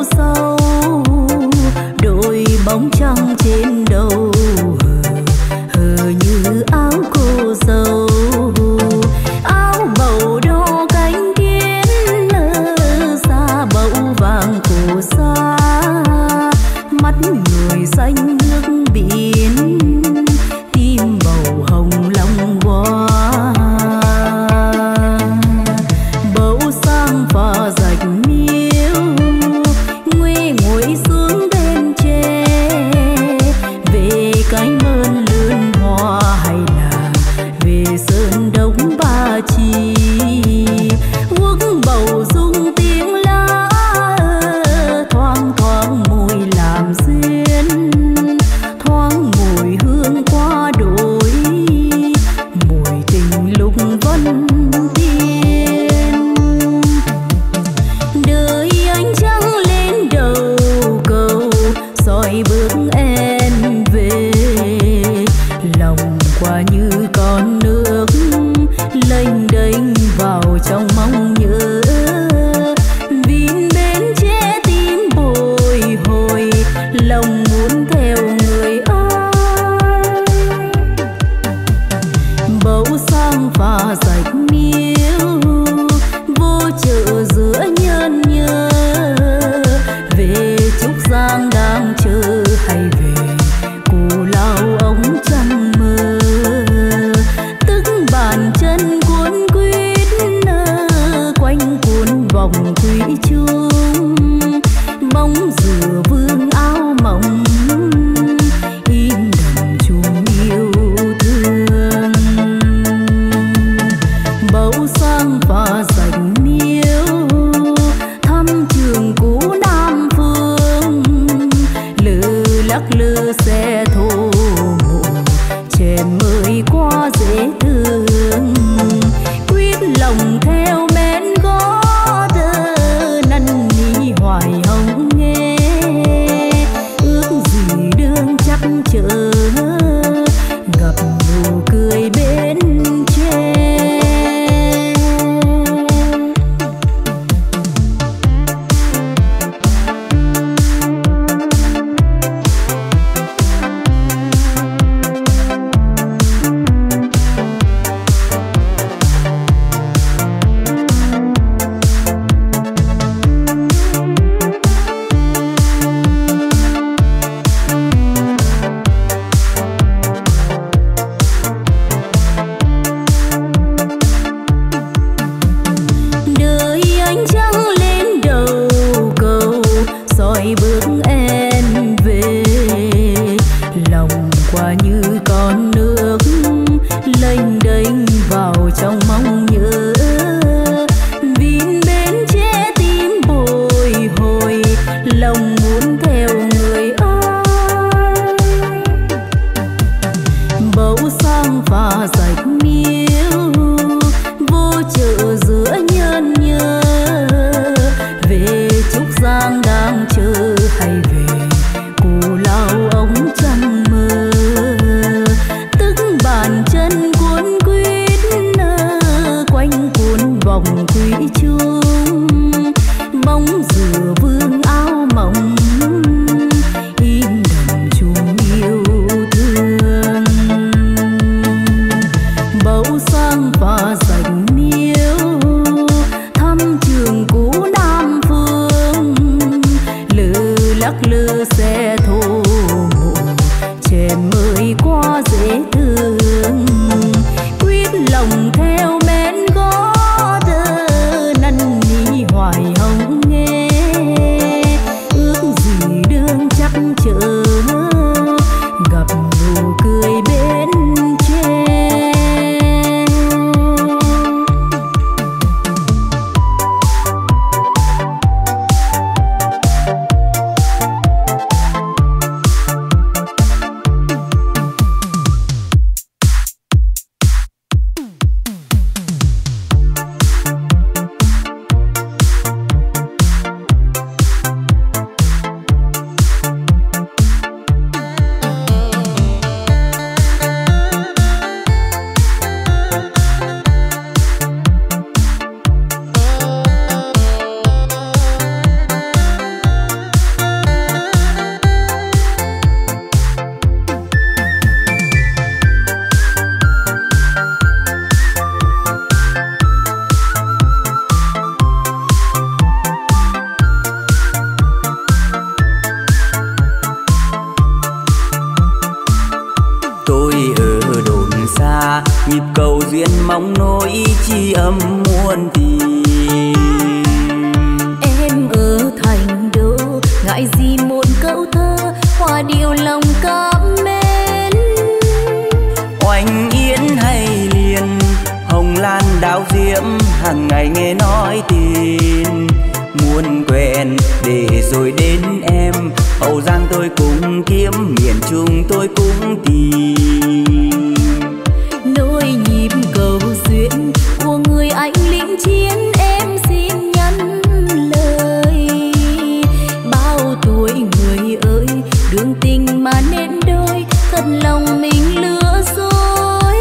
sâu, đôi bóng trăng trên đầu hờ, hờ như áo cô dâu. Áo bầu đo cánh kiến xa bầu vàng cổ xa, mắt người xanh nước biển, tim bầu hồng long hoa. Bầu sang pha rạch miêu, nguy ngồi xuống bên tre, về cái mơn lươn hoa hay là về sơn đống ba chi. Quốc bầu rung tiếng lá, thoang thoáng mùi làm duyên, thoáng mùi hương qua đồi, mùi tình lúc vẫn tiên. Đời ánh trăng lên đầu cầu, soi bước em về, lòng qua như con nước lênh đênh vào trong mong nhớ. Vin bến che tim bồi hồi, lòng muốn theo người ơi. Bầu sang pha rạch miêu, vô chợ giữa nhân nhớ, về Trúc Giang đang chờ hay về Cù Lao ống trăng mơ. Tức bàn chân cuốn quýt quanh cuốn vòng thủy chung, bóng dừa vương áo mỏng in đậm chung yêu thương. Bầu sang pha rạch miêu, thăm trường cũ Nam Phương, lư lắc lư xe thô mộ, chèn mới qua dễ thương. Quyết lòng theo men gót năn nỉ hoài hồng nghe, ước gì đương chắc chờ gặp nụ cười bên tre. Đời ánh trăng lên đầu cầu, soi bước em về, lòng qua như con nước lênh đênh vào trong mong nhớ. Vin bến che tim bồi hồi, lòng muốn theo người ơi. Bầu sang pha rạch miêu, vô chợ giữa nhân nhớ, về Trúc Giang đang chờ hay về Cù Lao ống trăng mơ. Tức bàn chân cuốn quýt quanh cuốn vòng thủy chung, bóng dừa vương áo mỏng in đậm chung yêu thương. Bầu sang pha rạch miêu, thăm trường cũ Nam Phương, lư lắc lư xe thô mộ, chèn mới qua dễ thương. Quyết lòng theo men gót năn nỉ hoài hồng nghe, ước gì đương chắc chờ gặp nụ cười bên tre. nhịp cầu duyên mong nỗi chi âm muôn tình. Em ở thành đô ngại gì một câu thơ hòa điệu lòng cảm mến. Oanh yến hay liền hồng lan đào diễm hàng ngày nghe nói tin muốn quen để rồi đến em. Hậu Giang tôi cũng kiếm miền Trung tôi cũng tìm. Nỗi nhịp cầu duyên của người anh lính chiến em xin nhắn lời. Bao tuổi người ơi đường tình mà nên đôi thật lòng mình lừa dối.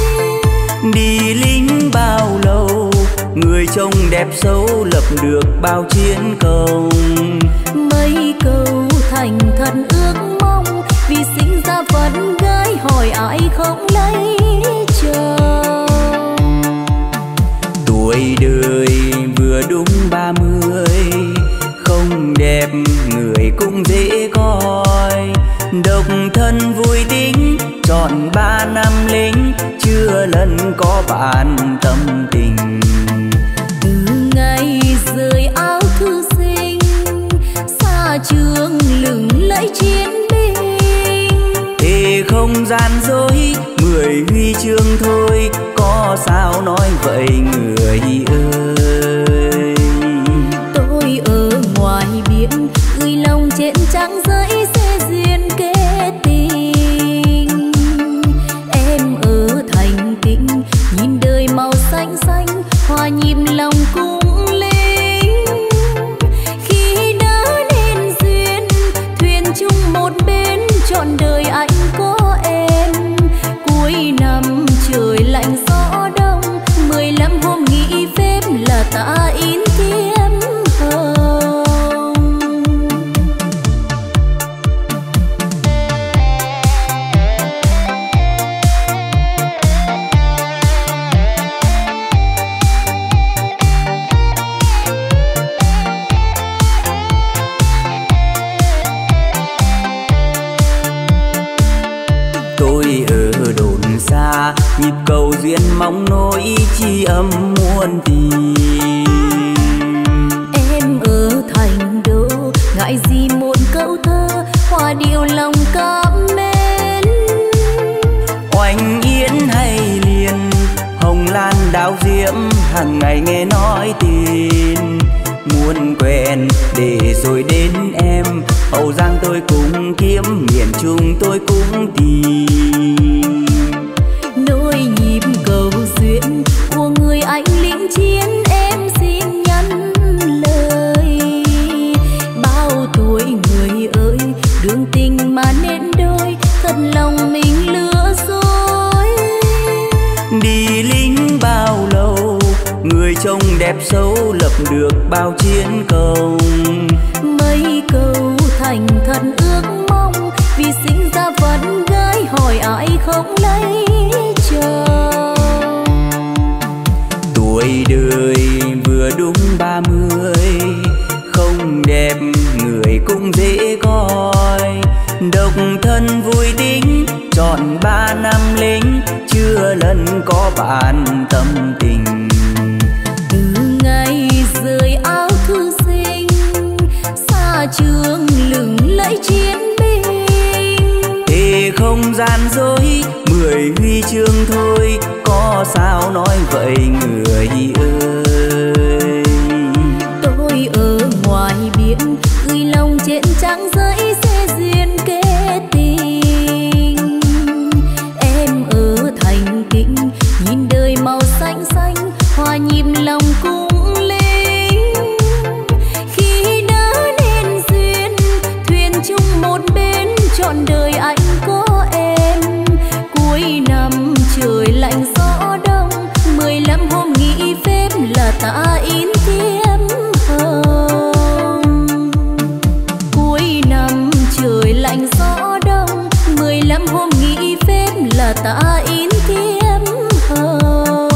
Đi lính bao lâu người trông đẹp xấu lập được bao chiến công. Mấy câu thành thật ước mong vì sinh ra phận gái hỏi ai không lấy chồng. Tuổi đời vừa đúng ba mươi không đẹp người cũng dễ coi. Độc thân vui tính trọn ba năm lính chưa lần có bạn tâm tình. Từ ngày rời áo thư sinh xa trường lừng lẫy chiến binh. Thì không gian dối mười huy chương thôi có sao nói vậy người ơi. Tôi ở ngoài biển gửi lòng trên trang giấy sẽ duyên kết tình. Em ở thành tĩnh nhìn đời màu xanh xanh hòa nhịp lòng cung linh. Khi đã nên duyên thuyền chung một bên trọn đời anh có em. Cuối năm trời lạnh gió đông mười lăm hôm nghỉ phép là ta in thiếp hồng. Tôi ở đồn xa nhịp cầu duyên mong nỗi chi âm muôn tình. Em ở thành đô ngại gì một câu thơ hòa điệu lòng cảm mến. Oanh yến hay liền hồng lan đào diễm hàng ngày nghe nói tin muốn quen để rồi đến em. Hậu Giang tôi cũng kiếm miền Trung tôi cũng tìm. Nỗi nhịp cầu duyên của người anh lính chiến em xin nhắn lời. Bao tuổi người ơi đường tình mà nên đôi thật lòng mình lừa dối. Đi lính bao lâu người trông đẹp xấu lập được bao chiến công. Mấy câu thành thật ước mong vì sinh ra phận gái hỏi ai không lấy chồng. Tuổi đời vừa đúng ba mươi không đẹp người cũng dễ coi. Độc thân vui tính trọn ba năm lính chưa lần có bạn tâm tình. Từ ngày rời áo thư sinh xa trường lừng lẫy chiến binh. Thì không gian dối mười huy chương thôi có sao nói vậy người ơi. Tôi ở ngoài biển gửi lòng trên trang giấy sẽ duyên kết tình. Em ở thành tĩnh nhìn đời màu xanh xanh hòa nhịp lòng cung linh. Khi đã nên duyên thuyền chung một bên trọn đời anh có em. Cuối năm trời lạnh gió đông mười lăm hôm nghỉ phép là ta in thiếp hồng. Cuối năm trời lạnh gió đông mười lăm hôm nghỉ phép là ta in thiếp hồng.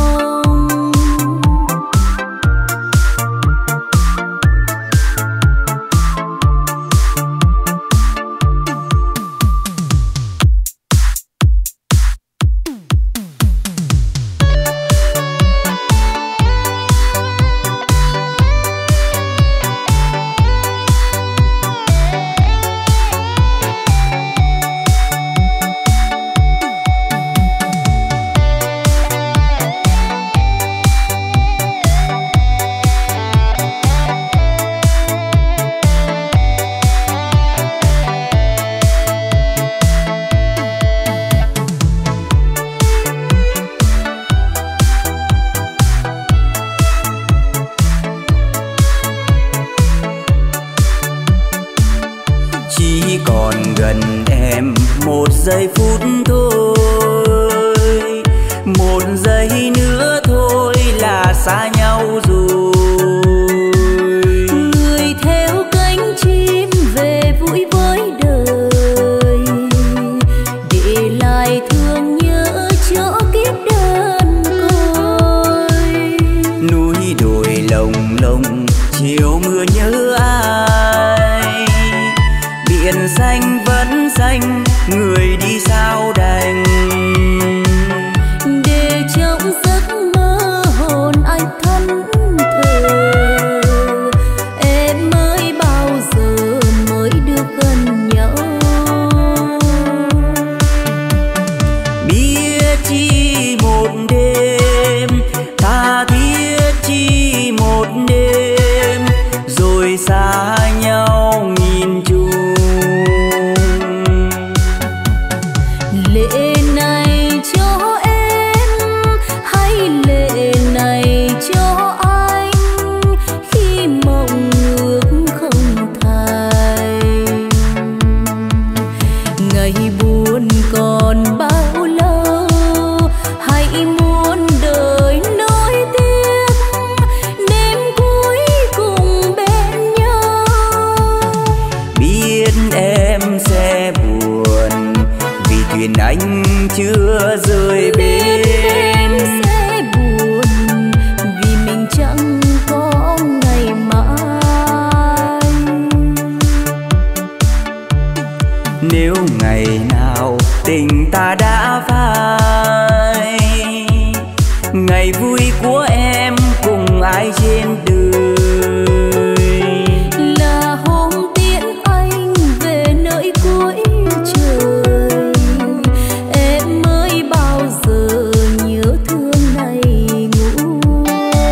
chỉ còn gần em một giây phút thôi, một giây nữa thôi là xa nhau rồi. Người theo cánh chim về vui với đời, để lại thương nhớ cho kiếp đơn côi. Núi đồi lồng lộng chiều mưa nhớ ai, biển xanh vẫn xanh người đi sao đành. Để trong giấc mơ hồn anh thẫn thờ, em mới bao giờ mới được gần nhau. Biết chi một đêm, tha thiết chi một đêm, rồi xa nhau nghìn trùng. Lệ này cho em hay lệ này cho anh, khi mộng ước không thành. Ngày buồn còn bao lâu, hãy muốn đời nối tiếc, đêm cuối cùng bên nhau. Biết em sẽ buồn vì thuyền anh chưa rời Biết em bến. sẽ buồn vì mình chẳng có ngày mai. Nếu ngày nào tình ta đã phai, ngày vui của em cùng ai trên đời, Là hôm tiễn anh về nơi cuối trời, em mới bao giờ nhớ thương này nguôi.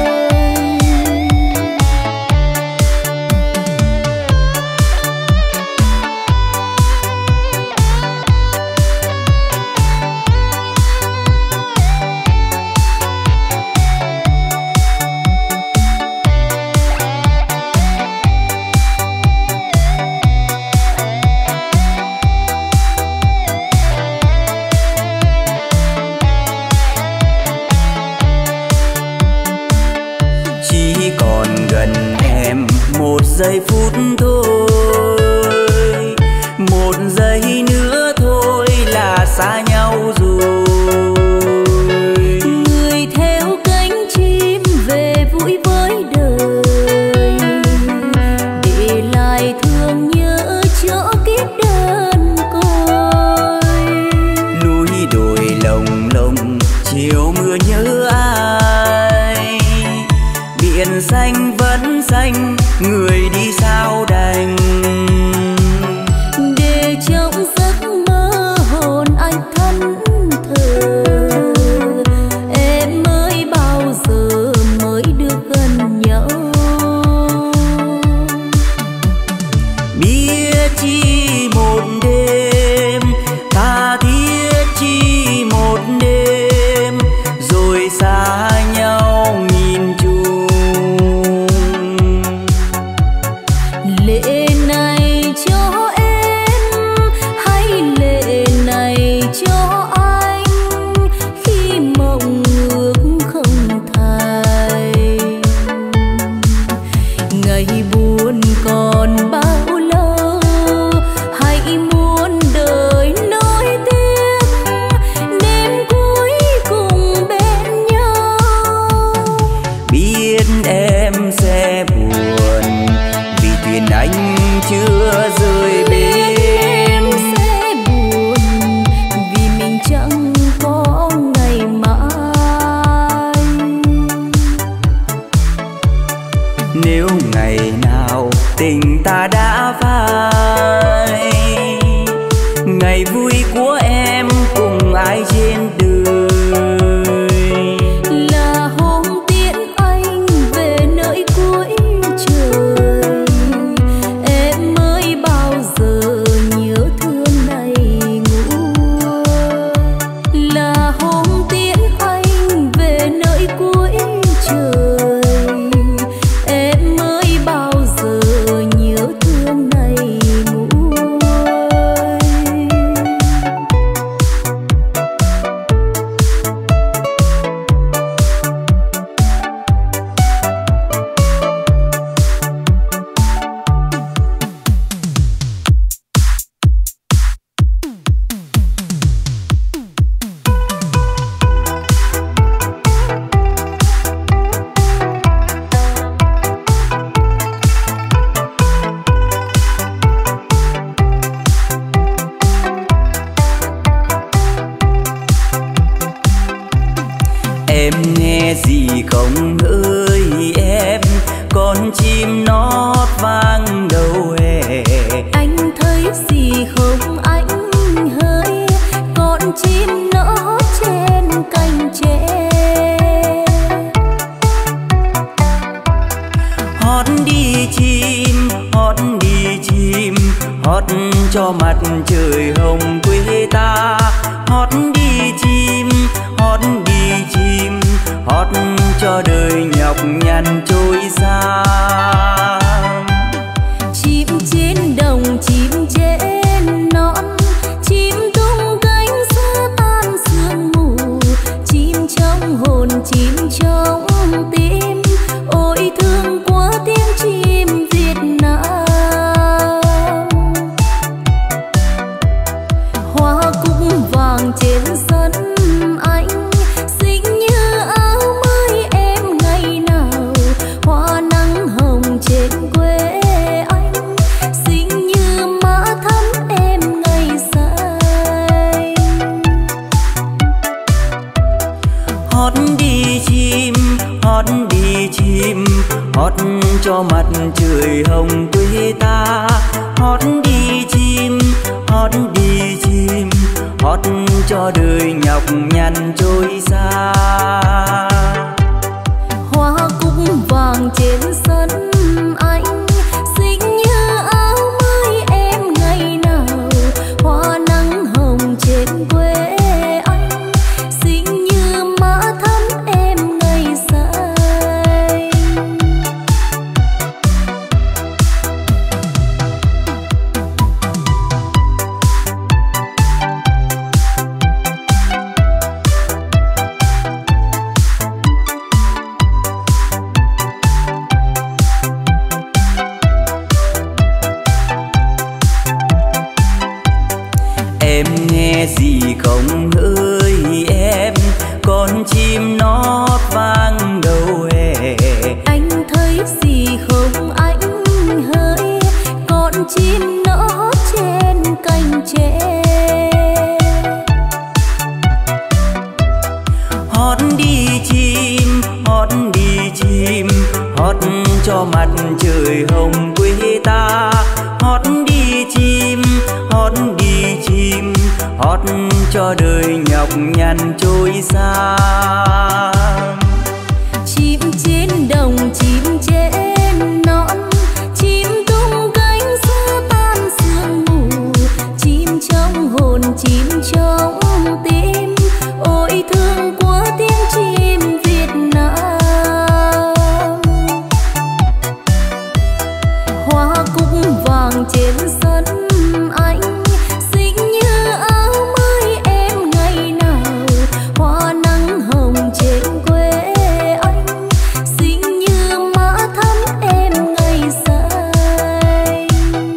chỉ còn gần em một giây phút thôi, một giây nữa thôi là xa nhau rồi. Người theo cánh chim về vui với đời, để lại thương nhớ cho kiếp đơn côi. Núi đồi lồng lộng chiều mưa nhớ ai, biển xanh vẫn xanh người đi sao đành. Để trong giấc mơ hồn anh thẫn thờ, em mới bao giờ mới được gần nhau. Biết chi một đêm, tha thiết chi một đêm, rồi xa nhau nghìn trùng. Lệ này cho em hay lệ này cho anh, khi mộng ước không thành. Ngày buồn còn bao lâu, hãy muốn đời nối tiếc, đêm cuối cùng bên nhau. Biết em sẽ buồn vì thuyền anh chưa rời Biết em bến. sẽ buồn vì mình chẳng có ngày mai. Nếu ngày nào tình ta đã phai, ngày vui của em cùng ai trên đời, Là hôm tiễn anh về nơi cuối trời, em mới bao giờ nhớ thương này nguôi. Là hôm tiễn anh về nơi cuối trời, em mới bao giờ nhớ thương này nguôi. gì không anh hỡi, con chim nở trên cành tre. Hót đi chim, hót đi chim, hót cho mặt trời hồng quê ta. Hót đi chim, hót đi chim, hót cho đời nhọc nhằn trôi xa. Chim trên đồng, chim trên non, chim tung cánh xua tan sương mù, chim trong hồn, chim trong tim, ôi thương quá tiếng chim Việt Nam. Hoa cúc vàng trên sân anh, xinh như áo mới em ngày nào. Hoa nắng hồng trên quê anh, xinh như má thắm em ngày say. Hót đi chim, hót đi chim, hót cho mặt trời hồng quê ta. Hót đi chim, hót đi chim, hót cho đời nhọc nhằn trôi xa. Hoa cúc vàng trên sân anh, xinh như áo mới em ngày nào. Hoa nắng hồng trên quê anh, xinh như má thắm em ngày say. Em nghe gì không hỡi em, con chim nót vang đầu hè. Anh thấy gì không anh hỡi, con chim nở trên cành tre. Hót đi chim, hót đi chim, hót cho mặt trời hồng quê ta. Hót đi chim, hót đi chim, hót cho đời nhọc nhằn trôi xa. Chim trên đồng, chim trên non, chim tung cánh xua tan sương mù, chim trong hồn, chim trong tim, ôi thương quá tiếng chim Việt Nam. Hoa cúc vàng trên sân anh, xinh như áo mới em ngày nào. Hoa nắng hồng trên quê anh, xinh như má thắm em ngày say.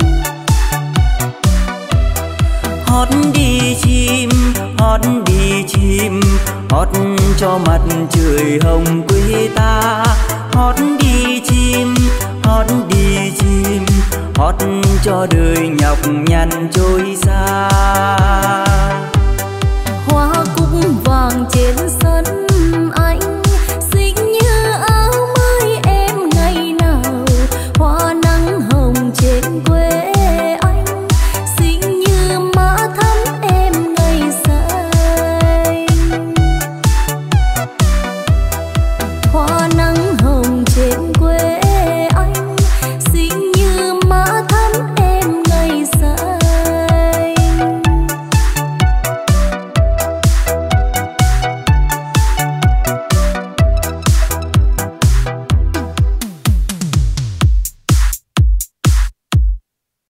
Hót đi chim, hót đi chim, hót cho mặt trời hồng quê ta. Hót đi chim, hót đi chim, hót cho đời nhọc nhằn trôi xa.